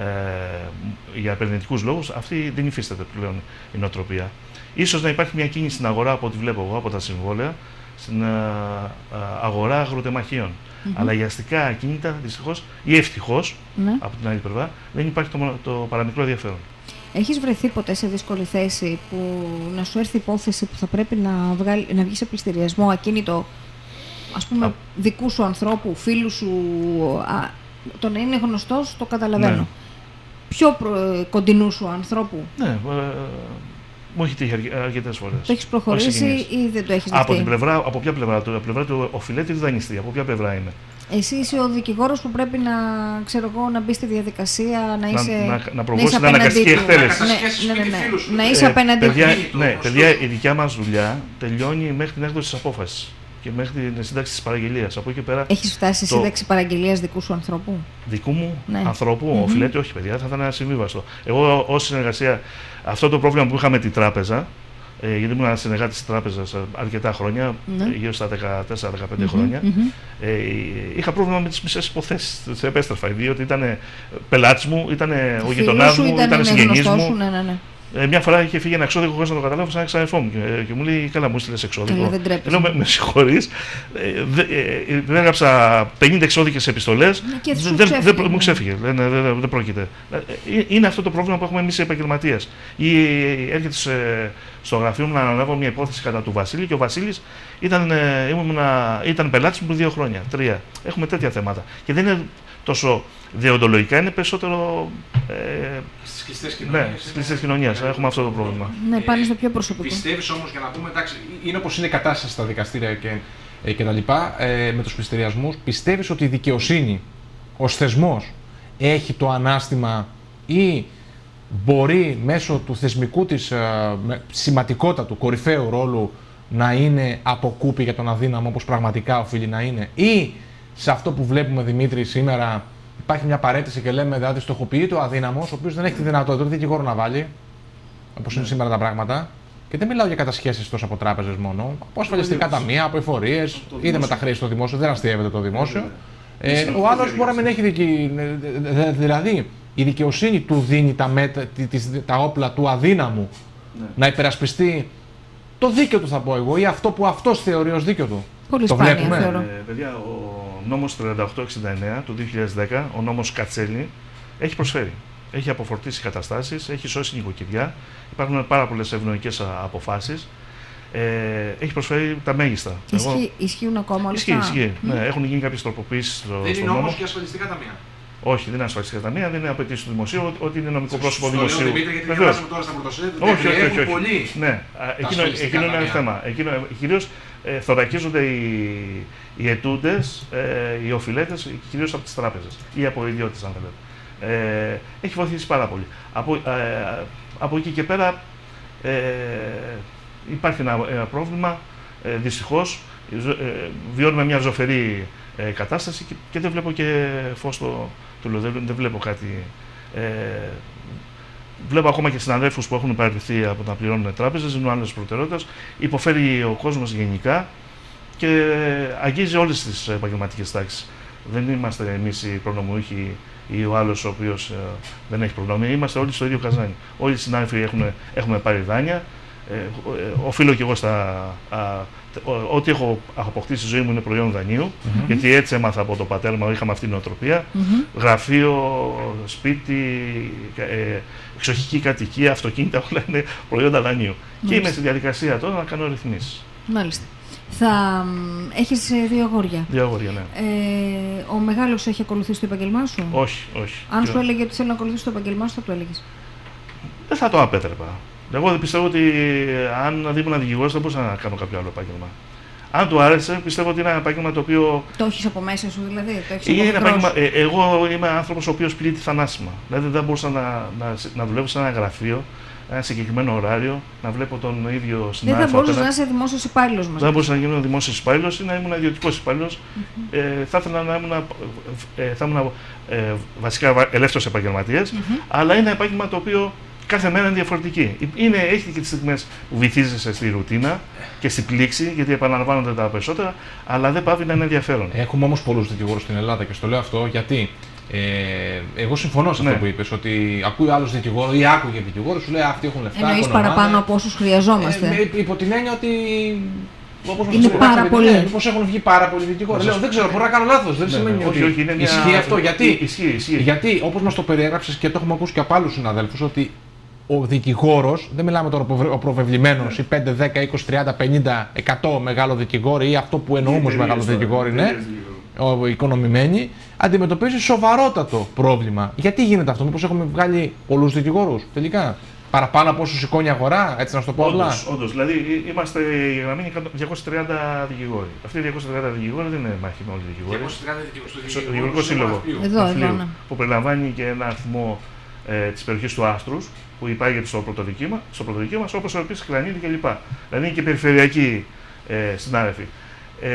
για επενδυτικούς λόγους, αυτή δεν υφίσταται πλέον η νοοτροπία. Ίσως να υπάρχει μια κίνηση στην αγορά, από ό,τι βλέπω εγώ από τα συμβόλαια, στην α, α, αγορά αγροτεμαχίων. Mm-hmm. Αλλά για αστικά ακίνητα, δυστυχώς ή ευτυχώς, Ναι. από την άλλη πλευρά, δεν υπάρχει το, το παραμικρό ενδιαφέρον. Έχεις βρεθεί ποτέ σε δύσκολη θέση που να σου έρθει υπόθεση που θα πρέπει να, βγάλει, να βγει σε πληστηριασμό ακίνητο, ας πούμε, Α. δικού σου ανθρώπου, φίλου σου, α, το να είναι γνωστός, το καταλαβαίνω. Ναι. Πιο προ, κοντινού σου ανθρώπου. Ναι, ε, μου έχει τύχει αρκετές φορές. Το έχεις προχωρήσει ή δεν το έχεις δεχτεί? Από, την πλευρά, από ποια πλευρά, από πλευρά του οφειλέτη ή του δανειστή, από ποια πλευρά είναι? Εσύ είσαι ο δικηγόρος που πρέπει να, ξέρω εγώ, να μπει στη διαδικασία, να είσαι, να, να, να να είσαι την απέναντί αναγκαστική του. εκτέλεση. Ναι, ναι, ναι, ναι. Να είσαι Ε, απέναντί παιδιά, του. ναι, παιδιά, η δικιά μας δουλειά τελειώνει μέχρι την έκδοση της απόφασης και μέχρι την σύνταξη της παραγγελίας. Από εκεί και πέρα. Έχεις φτάσει σε το... σύνταξη παραγγελίας δικού σου ανθρώπου? Δικού μου Ναι. ανθρώπου, Mm-hmm. οφειλέτη, όχι παιδιά, θα ήταν ασυμβίβαστο. Εγώ ως συνεργασία, αυτό το πρόβλημα που είχαμε την τράπεζα, ε, γιατί ήμουν συνεργάτης της τράπεζας αρκετά χρόνια, Ναι. γύρω στα δεκατέσσερα δεκαπέντε Mm-hmm, χρόνια, mm-hmm. ε, είχα πρόβλημα με τις μισές υποθέσεις. Τις επέστρεφα, διότι ήταν πελάτης μου, ήταν ο γειτονάς μου, ήταν συγγενής μου. Σου, ναι, ναι, ναι. Ε, μια φορά είχε φύγει ένα εξώδικο χωρίς να το καταλάβω σαν εξαδελφό μου και, και μου λέει: Καλά, μου στείλες εξώδικο. Καλά, δεν τρέπεσαι. Λέω: Με, με συγχωρείς. Ε, δε, ε, δεν έγραψα πενήντα εξώδικες επιστολές. Ναι, και σου δεν, ξέφυγε, δεν, ναι. μου ξέφυγε. Δεν, δεν, δεν, δεν πρόκειται. Ε, είναι αυτό το πρόβλημα που έχουμε εμείς οι επαγγελματίες. Ή έρχεται σε, στο γραφείο μου να αναλάβω μια υπόθεση κατά του Βασίλη και ο Βασίλης ήταν, ε, ήμουν, ήταν πελάτης μου δύο χρόνια, τρία. Έχουμε τέτοια θέματα. Και δεν είναι τόσο δεοντολογικά, είναι περισσότερο. Ε, Στις κλειστές κοινωνίες. ναι, στις κλειστές κοινωνίες. Έχουμε αυτό το πρόβλημα. Ναι, πάνε στο πιο προσωπικό. Πιστεύεις όμως, για να πούμε, εντάξει, είναι όπως είναι η κατάσταση στα δικαστήρια και, ε, και τα λοιπά, ε, με τους πληστηριασμούς, πιστεύεις ότι η δικαιοσύνη ως θεσμός έχει το ανάστημα ή μπορεί μέσω του θεσμικού της σημαντικότατου, κορυφαίου ρόλου να είναι αποκούπη για τον αδύναμο όπως πραγματικά οφείλει να είναι, ή σε αυτό που βλέπουμε, Δημήτρη, σήμερα υπάρχει μια παρέτηση και λέμε δηλαδή στοχοποιείται ο αδύναμος, ο οποίος δεν έχει τη δυνατότητα του δικηγόρο να βάλει, όπως είναι σήμερα τα πράγματα. Και δεν μιλάω για κατασχέσεις τόσο από τράπεζες μόνο, από ασφαλιστικά ταμεία, από εφορίες, είτε με τα χρέη στο δημόσιο, δεν αστείευεται το δημόσιο. Ε, ο άλλος μπορεί να μην έχει δική. Δηλαδή, η δικαιοσύνη του δίνει τα, μέτα, τα όπλα του αδύναμου ναι. να υπερασπιστεί το δίκαιο του, θα πω εγώ, ή αυτό που αυτός θεωρεί ως δίκαιο του. Πολύ το σπάνια, βλέπουμε. θεωρώ. Ε, παιδιά, ο νόμος τριάντα οκτώ εξήντα εννέα του δύο χιλιάδες δέκα, ο νόμος Κατσέλη, έχει προσφέρει. Έχει αποφορτήσει καταστάσεις, έχει σώσει νοικοκυριά, υπάρχουν πάρα πολλές ευνοϊκές αποφάσεις. Ε, έχει προσφέρει τα μέγιστα. Ισχύ, Εγώ... Ισχύουν ακόμα όλα Ισχύει, αυτά. ισχύει. Mm. Ναι, έχουν γίνει κάποιες τροποποίησεις στο, δεν στον είναι νόμο. όμως και ασφαλιστικά ταμεία. Όχι, δεν είναι ασφαλιστικά ταμεία, δεν είναι απαιτήσει του δημοσίου, ότι είναι νομικό πρόσωπο στο δημοσίου. Λέω, Δημήτρη, γιατί διαβάζουμε τώρα στα πρωτοσέλιδα. Όχι, όχι, όχι. όχι. Πολύ ναι, εκείνο, εκείνο είναι ένα θέμα. Εκείνο, κυρίως ε, θωρακίζονται οι, οι ετούντες, ε, οι οφειλέτες, κυρίως από τις τράπεζες ή από ιδιώτες, αν θέλετε. Ε, έχει βοηθήσει πάρα πολύ. Από, ε, από εκεί και πέρα ε, υπάρχει ένα, ένα πρόβλημα, ε, δυστυχώς. Ε, βιώνουμε μια ζωφερή ε, κατάσταση και, και δεν βλέπω και φως στο τουλό, δεν, δεν βλέπω κάτι. Ε, βλέπω ακόμα και συναδέλφους που έχουν παραιτηθεί από να πληρώνουν τράπεζες, δίνουν άλλες προτεραιότητες, υποφέρει ο κόσμος γενικά και αγγίζει όλες τις επαγγελματικές τάξεις. Δεν είμαστε εμείς οι προνομιούχοι ή ο άλλος ο οποίος ε, δεν έχει προνόμια, είμαστε όλοι στο ίδιο καζάνι. Όλοι οι συνάδελφοι έχουν, έχουμε πάρει δάνεια. Ε, ε, οφείλω και εγώ στα. Α, ό,τι έχω αποκτήσει στη ζωή μου είναι προϊόν δανείου, mm-hmm. γιατί έτσι έμαθα από τον πατέρα μου, είχαμε αυτή την νοοτροπία. Mm-hmm. Γραφείο, σπίτι, ε, εξοχική κατοικία, αυτοκίνητα, όλα είναι προϊόντα δανείου. Mm-hmm. Και είμαι στη διαδικασία τώρα να κάνω ρυθμίσεις. Μάλιστα. Θα έχεις δύο αγόρια. Δύο αγόρια, ναι. Ε, ο μεγάλος έχει ακολουθήσει το επαγγελμά σου? Όχι, όχι. Αν και... σου έλεγε ότι θέλω να ακολουθήσει το επαγγελμά σου, θα το έλεγες? Δεν θα το απέτρεπα. Εγώ δεν πιστεύω ότι αν δεν ήμουν δικηγόρος θα μπορούσα να κάνω κάποιο άλλο επάγγελμα. Αν του άρεσε, πιστεύω ότι είναι ένα επάγγελμα το οποίο. Το έχεις από μέσα σου, δηλαδή. Το έχεις είναι από ένα επάγγελμα, ε, εγώ είμαι άνθρωπος ο οποίος πλήττει θανάσιμα. Δηλαδή δεν μπορούσα να, να, να δουλεύω σε ένα γραφείο, ένα συγκεκριμένο ωράριο, να βλέπω τον ίδιο συνάδελφο. Δεν θα μπορούσες να είσαι δημόσιος υπάλληλος μας. Δεν μπορούσα να γίνω δημόσιος υπάλληλος ή να ήμουν ιδιωτικός υπάλληλος. Mm-hmm. Ε, θα ήθελα να ήμουν, ε, θα ήμουν ε, βασικά ελεύθερος επαγγελματίας, mm-hmm. αλλά είναι ένα επάγγελμα το οποίο κάθε μέρα είναι διαφορετική. Είναι, έχει και τις στιγμές που βυθίζεσαι στη ρουτίνα και στη πλήξη, γιατί επαναλαμβάνονται τα περισσότερα, αλλά δεν πάβει να είναι ενδιαφέρον. Έχουμε όμως πολλούς δικηγόρους στην Ελλάδα και στο λέω αυτό γιατί ε, εγώ συμφωνώ σε αυτό ναι. που είπες, ότι ακούει άλλος δικηγόρο ή άκουγε δικηγόρο, σου λέει αυτοί έχουν λεφτά. Εννοείς παραπάνω από όσους χρειαζόμαστε. Ε, υπό την έννοια ότι. Όπως είναι πάρα πολλοί. Ναι, μήπως έχουν βγει πάρα πολλοί δικηγόροι. Λέω, δεν ξέρω, μπορεί να κάνω λάθος. Δεν ναι, σημαίνει όχι, ότι όχι, είναι μια... ισχύει αυτό. Γιατί, ισχύει, ισχύει. γιατί όπως μας το περιέγραψες και το έχουμε ακούσει και από άλλους συναδέλφους, ότι ο δικηγόρος, δεν μιλάμε τώρα ο προβεβλημένος, ή πέντε, δέκα, είκοσι, τριάντα, πενήντα, εκατό μεγάλο δικηγόροι ή αυτό που εννοούμε ως μεγάλο δικηγόροι είναι, ο οικονομημένοι, αντιμετωπίζει σοβαρότατο πρόβλημα. Γιατί γίνεται αυτό, μήπως έχουμε βγάλει πολλούς δικηγόρους τελικά? Παραπάνω από όσους σηκώνει η αγορά, έτσι να σου το πω απλά. Όντως, δηλαδή είμαστε γραμμένοι διακόσιοι τριάντα δικηγόροι. Αυτοί οι διακόσιοι τριάντα δικηγόροι δεν είναι μάχημοι όλοι οι δικηγόροι. διακόσιοι τριάντα δικηγόροι στο δικηγορικό σύλλογο. Εδώ, εδώ, ναι. Που περιλαμβάνει και ένα αριθμό ε, της περιοχής του Άστρους, που υπάγεται στο πρωτοδικήμα, στο πρωτοδικήμα μας, όπως επίσης Κλανίδη κλπ. Δηλαδή είναι και περιφερειακοί ε, συνάδελφοι. Ε,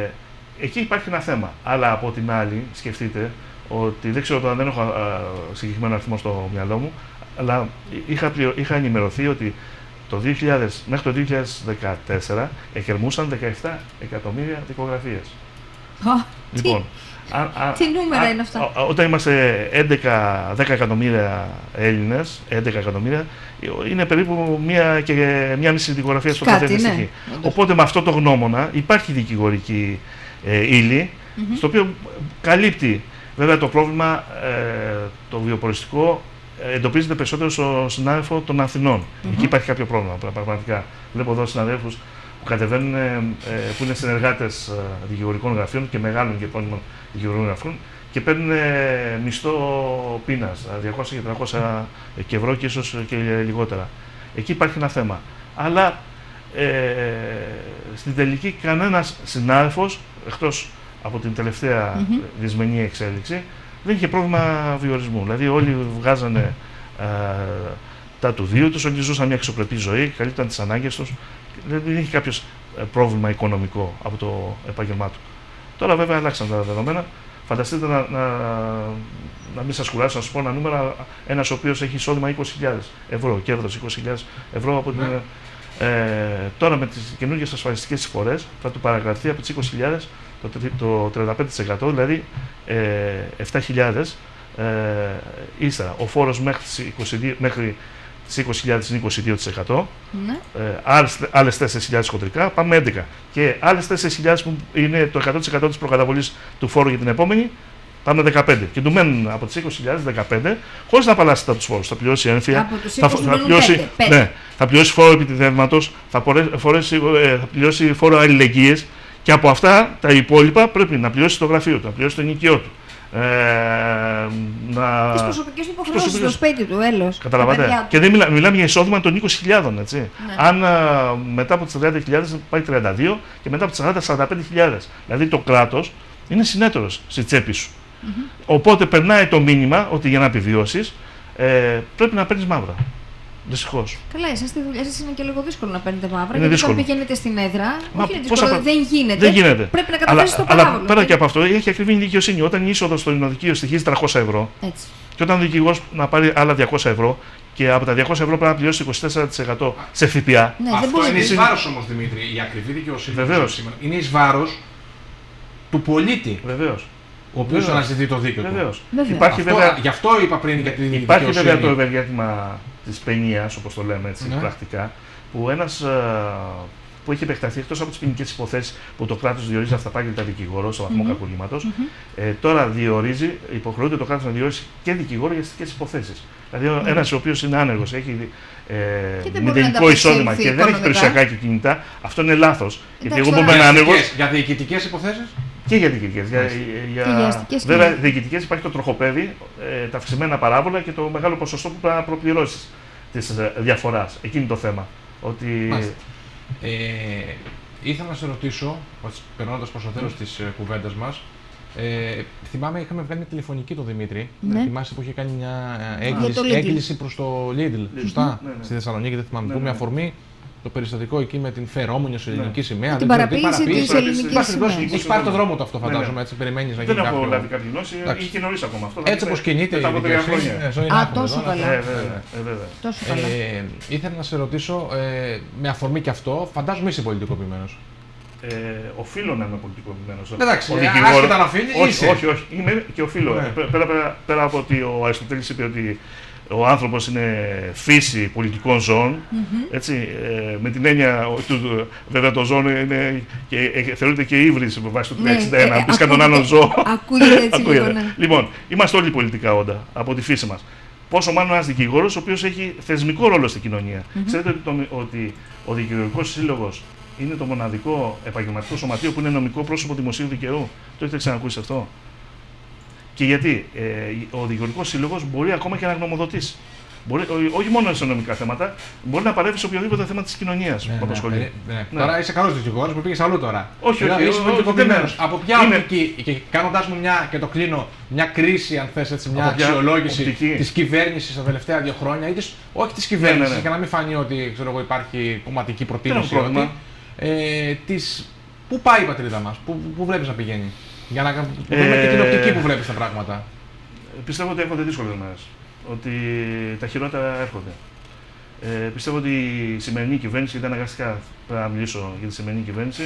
εκεί υπάρχει ένα θέμα. Αλλά από την άλλη, σκεφτείτε ότι δεν ξέρω τώρα, δεν έχω α, συγκεκριμένο αριθμό στο μυαλό μου, αλλά είχα, είχα ενημερωθεί ότι το δύο χιλιάδες, μέχρι το δύο χιλιάδες δεκατέσσερα εκκρεμούσαν δεκαεπτά εκατομμύρια δικογραφίες. Oh, λοιπόν, τι, α, α, τι νούμερα α, είναι αυτά? Α, α, όταν είμαστε έντεκα, δέκα εκατομμύρια Έλληνες, έντεκα εκατομμύρια, είναι περίπου μία και μία μισή δικογραφία στο κάθε δυστυχή. Ναι. Οπότε με αυτό το γνώμονα υπάρχει δικηγορική ε, ύλη, mm-hmm. στο οποίο καλύπτει βέβαια το πρόβλημα ε, το βιοποριστικό. Εντοπίζεται περισσότερο στο συνάδελφο των Αθηνών. Mm-hmm. Εκεί υπάρχει κάποιο πρόβλημα. Πραγματικά. Βλέπω εδώ συναδέλφους που κατεβαίνουν, ε, που είναι συνεργάτες ε, δικηγορικών γραφείων και μεγάλων και επώνυμων δικηγορικών γραφείων και παίρνουν ε, μισθό πείνας, διακόσια και τριακόσια ευρώ και ίσως και λιγότερα. Εκεί υπάρχει ένα θέμα. Αλλά ε, στην τελική κανένας συνάδελφος, εκτός από την τελευταία mm-hmm. δυσμενή εξέλιξη, δεν είχε πρόβλημα βιορισμού. Δηλαδή, όλοι βγάζανε α, τα του βίου τους, όλοι ζούσαν μια αξιοπρεπή ζωή, καλύπταν τις ανάγκες τους. Δεν είχε κάποιο πρόβλημα οικονομικό από το επάγγελμά του. Τώρα, βέβαια, αλλάξαν τα δεδομένα. Φανταστείτε να, να, να μην σας κουράσω να σας πω ένα νούμερο, ένας ο οποίος έχει εισόδημα είκοσι χιλιάδες ευρώ, κέρδος είκοσι χιλιάδες ευρώ από την. Ναι. Ε, τώρα με τις καινούργιες ασφαλιστικές εισφορές θα του παρακρατηθεί από τις είκοσι χιλιάδες το, το τριάντα πέντε τοις εκατό, δηλαδή ε, επτά χιλιάδες. Ε, ύστερα ο φόρος μέχρι τις είκοσι δύο, μέχρι τις είκοσι χιλιάδες είναι είκοσι δύο τοις εκατό, ναι. ε, άλλες, άλλες τέσσερις χιλιάδες χοντρικά, πάμε έντεκα. Και άλλες τέσσερις χιλιάδες που είναι το εκατό τοις εκατό της προκαταβολής του φόρου για την επόμενη, πάμε δεκαπέντε. Και του μένουν από τις είκοσι χιλιάδες δεκαπέντε, χωρίς να απαλλάσσει τα τους φόρους. Θα πληρώσει έμφυα, θα, θα, πληρώσει, ναι, θα πληρώσει φόρο επιτιδεύματος, θα, θα πληρώσει φόρο αλληλεγγύες και από αυτά τα υπόλοιπα πρέπει να πληρώσει το γραφείο του, να πληρώσει το ενοικιό του. Ε, να... Τις προσωπικές υποχρεώσεις στο σπίτι του, έλος. Καταλαβαίνετε. Και δεν μιλά, μιλάμε για εισόδημα των είκοσι χιλιάδων, έτσι. Ναι. Αν α, μετά από τις τριάντα χιλιάδες πάει τριάντα δύο και μετά από τις σαράντα σαράντα πέντε χιλιάδες. Δηλαδή το κράτος είναι συνέτερος στη τσέπη σου. Mm-hmm. Οπότε περνάει το μήνυμα ότι για να επιβιώσεις ε, πρέπει να παίρνεις μαύρα. Δυστυχώς. Καλά, εσάς στη δουλειά σας είναι και λίγο δύσκολο να παίρνετε μαύρα. Είναι γιατί δύσκολο. Όταν πηγαίνετε στην έδρα, Μα, όχι είναι δύσκολο, απα... δεν, γίνεται, δεν γίνεται. Πρέπει να καταθέσεις το παράβολο. Αλλά πέρα και από αυτό, έχει ακριβή δικαιοσύνη. Όταν η είσοδο στο εινοδικείο στοιχίζει τριακόσια ευρώ, έτσι. Και όταν ο δικηγόρος να πάρει άλλα διακόσια ευρώ και από τα διακόσια ευρώ πρέπει να πληρώσει είκοσι τέσσερα τοις εκατό σε ΦΠΑ. Ναι, αυτό είναι εις βάρος όμως, Δημήτρη. Η ακριβή δικαιοσύνη είναι εις βάρος του πολίτη. Βεβαίως. Ο οποίος αναζητεί το δίκαιο του. Υπάρχει αυτό, βέβαια, γι' αυτό είπα πριν για τη υπάρχει βέβαια το ευεργέτημα της παινίας, όπως το λέμε έτσι, ναι. πρακτικά, που ένας που έχει επεκταθεί εκτός από τις ποινικές υποθέσεις που το κράτος διορίζει αυταπάγγελτα δικηγόρο στο βαθμό mm-hmm. κακουργήματος, mm-hmm. ε, τώρα διορίζει, υποχρεούται το κράτος να διορίσει και δικηγόρο για αστικές υποθέσεις. Δηλαδή, mm-hmm. ένας ο οποίος είναι άνεργος, έχει ε, μηδενικό εισόδημα και δεν έχει περιουσιακά και κινητά, αυτό είναι λάθος. Γιατί εγώ που είμαι άνεργος. Για διοικητικές υποθέσεις. Και για διοικητικές. Για, για, για, βέβαια, διοικητικές υπάρχει το τροχοπέδι, ε, τα αυξημένα παράβολα και το μεγάλο ποσοστό που πρέπει να προπληρώσεις της ε, διαφοράς. Εκείνη το θέμα. Ότι... Ε, ήθελα να σε ρωτήσω, περνώντας προς το τέλος της ε, κουβέντας μας, ε, θυμάμαι είχαμε βγάλει μια τηλεφωνική το Δημήτρη. Ναι. Θυμάσαι που είχε κάνει μια έγκληση, έγκληση προς το Lidl, σωστά, ναι, ναι. στη Θεσσαλονίκη, δεν θυμάμαι, ναι, ναι. που με αφορμή το περιστατικό εκεί με την φερόμονιος ελληνική ναι. σημαία. Την παραποίηση της ελληνικής σημαίας. Έχει πάρει το δρόμο του αυτό, φαντάζομαι. Έτσι περιμένεις να γίνει κάποιο. κάποιο. Δεν έχω λάβει κάποια γνώση, ή και νωρίς ακόμα αυτό. Έτσι όπως κινείται η δικαιοσύνη. Α, τόσο καλά. Ήθελα να σε ρωτήσω, με αφορμή και αυτό, φαντάζομαι είσαι πολιτικοποιημένος. Ε, οφείλω να είμαι πολιτικοποιημένος. Εντάξει, άσχετα να οφείλει, όχι, όχι, όχι, είμαι και οφείλω. Ναι. Πέρα, πέρα, πέρα από ότι ο Αριστοτέλης είπε ότι ο άνθρωπος είναι φύση πολιτικών ζώων, mm-hmm. έτσι, ε, με την έννοια του, βέβαια το ζώο είναι και, ε, θεωρείται και ύβρις με βάση το τριακόσια εξήντα ένα, αν πεις κανέναν άλλον ζώο. Ακούγεται έτσι λίγο, ναι. Λοιπόν, είμαστε όλοι πολιτικά όντα από τη φύση μας. Πόσο μάλλον ένας δικηγόρος ο οποίος έχει θεσμικό ρόλο στην κοινωνία. Mm-hmm. Ξέρετε ότι, το, ότι ο δικηγορικός σύλλογος είναι το μοναδικό επαγγελματικό σωματείο που είναι νομικό πρόσωπο δημοσίου δικαιού. Το έχετε ξανακούσει αυτό? Και γιατί ε, ο δικηγορικός σύλλογος μπορεί ακόμα και να γνωμοδοτήσει. Μπορεί, όχι μόνο σε νομικά θέματα, μπορεί να παρέμβει σε οποιοδήποτε θέμα της κοινωνίας ναι, που απασχολεί. Ναι, ναι. Ναι. Τώρα είσαι καλός δικηγόρος που πήγες αλλού τώρα. Όχι, όχι, είσαι πολιτικοποιημένος. Από ποια είναι... οπτική, και κάνοντας μου μια, και το κλείνω, μια κρίση, αν θες έτσι, μια αξιολόγηση της κυβέρνησης τα τελευταία δύο χρόνια, ή της, όχι της κυβέρνησης, ναι, ναι, ναι. για να μην φανεί ότι ξέρω εγώ, υπάρχει κομματική προτίμηση. Ότι, ε, της, πού πάει η πατρίδα μας, πού, πού βλέπεις να πηγαίνει. Για να δούμε ε, και την οπτική που βλέπεις τα πράγματα. Πιστεύω ότι έρχονται δύσκολες μέρες. Ότι τα χειρότερα έρχονται. Ε, πιστεύω ότι η σημερινή κυβέρνηση, γιατί αναγκαστικά πρέπει να μιλήσω για τη σημερινή κυβέρνηση,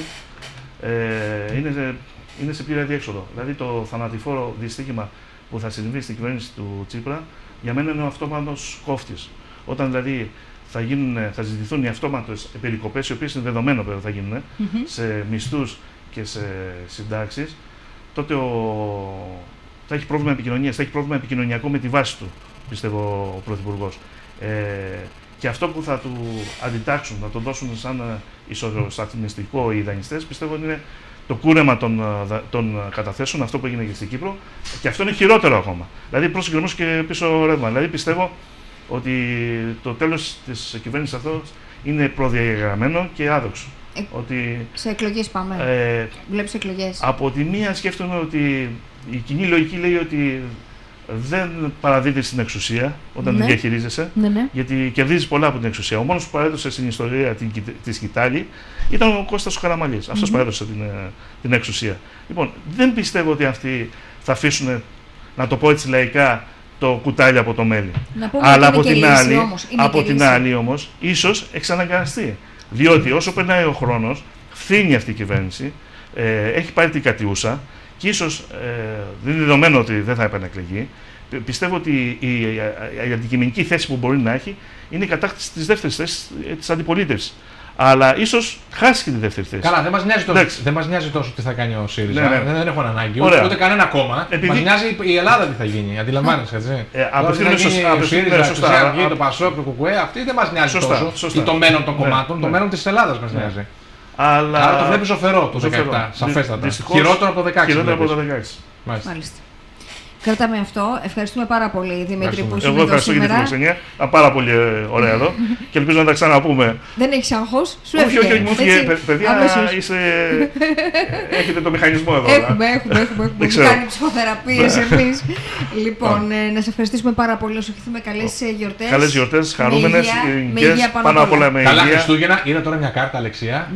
ε, είναι, σε, είναι σε πλήρη αδιέξοδο. Δηλαδή το θανατηφόρο δυστύχημα που θα συμβεί στην κυβέρνηση του Τσίπρα, για μένα είναι ο αυτόματος κόφτης. Όταν δηλαδή θα, γίνουν, θα ζητηθούν οι αυτόματες περικοπές, οι οποίες είναι δεδομένο ότι θα γίνουν, mm-hmm. σε μισθούς και σε συντάξεις, τότε ο... θα έχει πρόβλημα επικοινωνίας, θα έχει πρόβλημα επικοινωνιακό με τη βάση του, πιστεύω, ο Πρωθυπουργός. Ε, και αυτό που θα του αντιτάξουν, να το δώσουν σαν ισοσταθμιστικό οι δανειστές, πιστεύω ότι είναι το κούρεμα των, των καταθέσεων, αυτό που έγινε και στην Κύπρο, και αυτό είναι χειρότερο ακόμα. Δηλαδή προς συγκεκριμένους και πίσω ρεύμα. Δηλαδή πιστεύω ότι το τέλος της κυβέρνησης αυτό είναι προδιαγραμμένο και άδοξο. Ε, ότι, σε εκλογές πάμε. Ε, Βλέπεις εκλογές. Από τη μία σκέφτομαι ότι η κοινή λογική λέει ότι δεν παραδίδει στην εξουσία όταν ναι. την διαχειρίζεσαι, ναι, ναι. γιατί κερδίζει πολλά από την εξουσία. Ο μόνος που παρέδωσε στην ιστορία την, τη σκητάλη ήταν ο Κώστας ο Καραμανλής. Αυτός mm-hmm. παρέδωσε την, την εξουσία. Λοιπόν, δεν πιστεύω ότι αυτοί θα αφήσουν, να το πω έτσι λαϊκά, το κουτάλι από το μέλι. Αλλά από την, άλλη, από την άλλη όμως, ίσως εξαναγκαστεί. Διότι όσο περνάει ο χρόνος, φθήνει αυτή η κυβέρνηση, ε, έχει πάρει την κατιούσα και ίσως, ε, δεν είναι δεδομένο ότι δεν θα επανεκλεγεί. Πιστεύω ότι η, η, η, η αντικειμενική θέση που μπορεί να έχει είναι η κατάκτηση της δεύτερης θέσης της αντιπολίτευσης. Αλλά ίσως χάσει και τη δεύτερη θέση. Καλά, δεν μας νοιάζει τόσο, δεν μας νοιάζει τόσο τι θα κάνει ο ΣΥΡΙΖΑ. Ναι, ναι. Δεν, δεν έχω ανάγκη. Ούτε, ούτε κανένα κόμμα. Επειδή... Μας νοιάζει η Ελλάδα τι θα γίνει. Αντιλαμβάνεσαι, έτσι. Ε, Απευθύνουμε σωστά. Ο ΣΥΡΙΖΑ, η Αυγή, το ΠΑΣΟΚ, το ΚΚΕ, αυτή δεν μας νοιάζει σωστά, τόσο. Σωστά. Ή το μέλλον των κομμάτων. Ναι, το ναι. μέλλον της Ελλάδας μας νοιάζει. Ναι. Αλλά... Άρα το βλέπει ζωφερό το δεκαεπτά. Σαφέστατα. Χειρότερο από το δεκαέξι. Χειρότερο από το δεκαέξι. Μάλιστα. Κρατάμε αυτό. Ευχαριστούμε πάρα πολύ, Δημήτρη, που ήσουν Εγώ ευχαριστώ για την φιλοξενία. Πάρα πολύ ωραία εδώ και ελπίζω να τα ξαναπούμε. Δεν έχει άγχος, σου έφυγε. Όχι, όχι, μου έφυγε. Παιδιά, είσαι... έχετε το μηχανισμό εδώ. Έχουμε, έχουμε. έχουμε. κάνει ψυχοθεραπείες εμείς. Λοιπόν, να σε ευχαριστήσουμε πάρα πολύ. Να σου ευχηθούμε καλές γιορτές. Καλές γιορτές, χαρούμενες, υγιεινές, πάνω απ' όλα με υγεία. Καλά Χριστούγεννα. Είδα τώρα μια κάρτα, Αλεξία.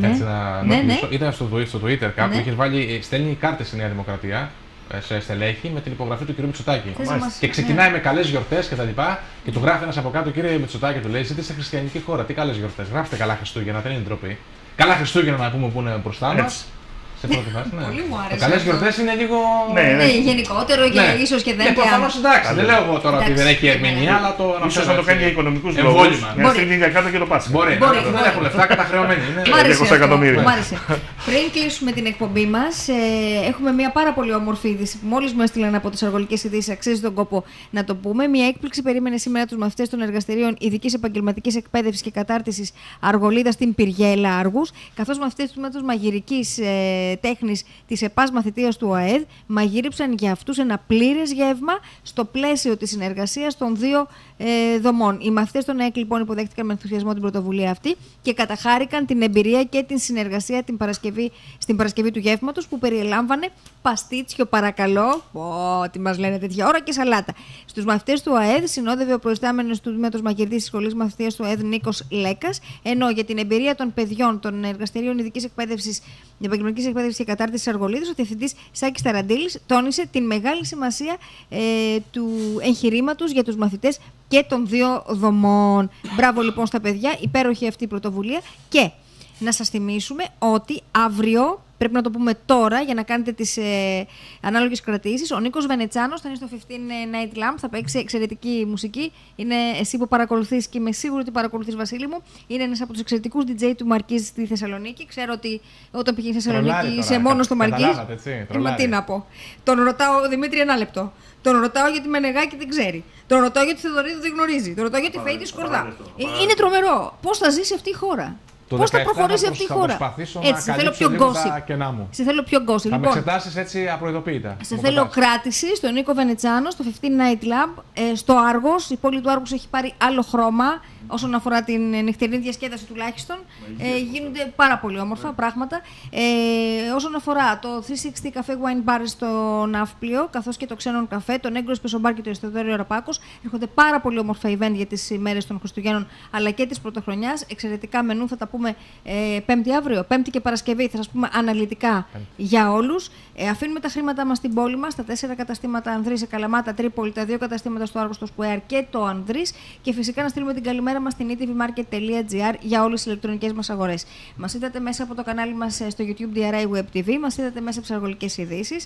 Ήταν στο Twitter κάπου. Είχε βάλει, στέλνει κάρτες στη Νέα Δημοκρατία. Σε στελέχη με την υπογραφή του κ. Μητσοτάκη. Και ξεκινάει ναι. με καλές γιορτές και τα λοιπά. Και του γράφει ένας από κάτω, κύριε Μητσοτάκη, του λέει: ζείτε σε χριστιανική χώρα. Τι καλές γιορτές. Γράφτε καλά Χριστούγεννα, δεν είναι ντροπή. Καλά Χριστούγεννα να πούμε που είναι μπροστά μας. Σε πρώτη φάση, ναι. Πολύ μου άρεσε. Καλές γιορτές είναι λίγο. Ναι, ναι. ναι γενικότερο και ναι. ίσως και δεν είναι. Προφανώς εντάξει. Δεν λέω εγώ τώρα ότι δεν έχει ερμηνεία, αλλά το αναφέρω. Ίσως να το κάνει για οικονομικούς λόγους. Να στείλει για κάτω και το Πάσχα. Μπορεί. Δεν έχουν λεφτά καταχρεωμένοι. διακόσια εκατομμύρια. Μ' άρεσε. Πριν κλείσουμε την εκπομπή μας, έχουμε μια πάρα πολύ όμορφη είδηση που μόλις μου έστειλαν από τις Αργολικές Ειδήσεις. Αξίζει τον κόπο να το πούμε. Μια έκπληξη περίμενε σήμερα τους μαθητές των εργαστηρίων ειδικής επαγγελματικής εκπαίδευσης και κατάρτισης Αργολίδα στην Πυργέλα Άργους, καθώς μαθητές του μέτρου μαγειρικής τέχνης της ΕΠΑΣ μαθητείας του ΟΑΕΔ μαγείρεψαν για αυτούς ένα πλήρες γεύμα στο πλαίσιο της συνεργασίας των δύο ε, δομών. Οι μαθητές των ΕΚ λοιπόν υποδέχτηκαν με ενθουσιασμό την πρωτοβουλία αυτή και καταχάρηκαν την εμπειρία και την συνεργασία την Παρασκευή, στην Παρασκευή του γεύματος που περιελάμβανε παστίτσιο παρακαλώ, oh, τι μας λένε τέτοια ώρα, και σαλάτα. Στους μαθητές του ΟΑΕΔ συνόδευε ο προϊστάμενος του τμήματος μαγειρικής της Σχολής Μαθητείας του ΟΑΕΔ Νίκος Λέκας, ενώ για την εμπειρία των παιδιών των εργαστηρίων ειδικής εκπαίδευσης, επαγγελματικής εκπαίδευσης και κατάρτισης Αργολίδας, ο διευθυντής Σάκης Ταραντήλης τόνισε την μεγάλη σημασία ε, του εγχειρήματος για τους μαθητές και των δύο δομών. Μπράβο λοιπόν στα παιδιά, υπέροχη αυτή η πρωτοβουλία. Και να σας θυμίσουμε ότι αύριο, πρέπει να το πούμε τώρα για να κάνετε τις ε, ανάλογες κρατήσεις, ο Νίκος Βενετσάνος θα είναι στο φιφτίν Night Lamp, θα παίξει εξαιρετική μουσική. Είναι εσύ που παρακολουθείς και είμαι σίγουρη ότι παρακολουθείς, Βασίλη μου. Είναι ένας από τους εξαιρετικούς ντι τζέι του Μαρκίζ στη Θεσσαλονίκη. Ξέρω ότι όταν πήγε στη Θεσσαλονίκη είσαι μόνο στο Μαρκίζ. Ε, μα τι να πω. Τον ρωτάω, Δημήτρη, ένα λεπτό. Τον ρωτάω γιατί Μενεγάκη δεν ξέρει. Τον ρωτάω γιατί Θεοδωρίδη δεν γνωρίζει. Τον ρωτάω γιατί Φαίτη Σκορδά. Είναι τρομερό. Πώς θα ζήσει αυτή η χώρα. Πώς θα προχωρήσει αυτή η χώρα. Έτσι, σε θέλω πιο γκόσι. Σε θέλω πιο γκόσι. Θα λοιπόν, με εξετάσεις έτσι απροειδοποίητα. Σε θέλω κράτηση στον Νίκο Βενετσάνο, στο φιφτίν Night Lab, ε, στο Άργος. Η πόλη του Άργους έχει πάρει άλλο χρώμα όσον αφορά την νυχτερινή διασκέδαση τουλάχιστον. Ε, γίνονται πάρα πολύ όμορφα πράγματα. Ε, όσον αφορά το τριακόσια εξήντα Cafe Wine Bar στο Ναύπλιο, καθώς και το Ξένον Καφέ, τον Έγκρο Πεσομπάρ και το Εστιατόριο Ραπάκος, έρχονται πάρα πολύ όμορφα event για τις ημέρες των Χριστουγέννων αλλά και της Πρωτοχρονιάς. Εξαιρετικά μενού, θα τα πούμε ε, Πέμπτη αύριο, Πέμπτη και Παρασκευή, θα σας πούμε αναλυτικά Πέμπτη. Για όλους. Ε, αφήνουμε τα χρήματα μας στην πόλη μας, τα τέσσερα καταστήματα Ανδρή σε Καλαμάτα, Τρίπολη, τα δύο καταστήματα στο Άργο, στο Square και το Ανδρής. Και φυσικά να στείλουμε την καλημέρα μας στην e t v market τελεία g r για όλες τις ηλεκτρονικές μας αγορές. Μας είδατε μέσα από το κανάλι μας στο YouTube ντι αρ άι Web τι βι, μας είδατε μέσα από τις Αργολικές Ειδήσεις.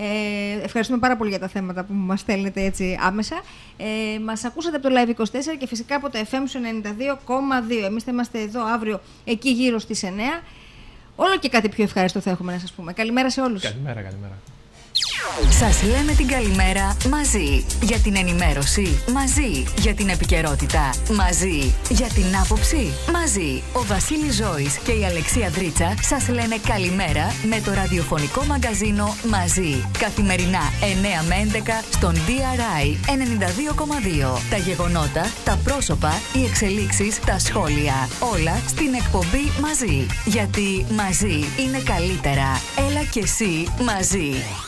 Ε, ευχαριστούμε πάρα πολύ για τα θέματα που μας στέλνετε έτσι άμεσα. Ε, μας ακούσατε από το Live είκοσι τέσσερα και φυσικά από το εφ εμ ενενήντα δύο κόμμα δύο. Εμείς θα είμαστε εδώ αύριο εκεί γύρω στις εννιά. Όλο και κάτι πιο ευχάριστο θα έχουμε να σας πούμε. Καλημέρα σε όλους. Καλημέρα, καλημέρα. Σας λέμε την καλημέρα μαζί. Για την ενημέρωση μαζί. Για την επικαιρότητα μαζί. Για την άποψη μαζί. Ο Βασίλης Ζώης και η Αλεξία Δρίτσα σας λένε καλημέρα με το ραδιοφωνικό μαγκαζίνο μαζί. Καθημερινά εννιά με έντεκα στον ντι αρ άι ενενήντα δύο κόμμα δύο. Τα γεγονότα, τα πρόσωπα, οι εξελίξεις, τα σχόλια. Όλα στην εκπομπή μαζί. Γιατί μαζί είναι καλύτερα. Έλα και εσύ μαζί.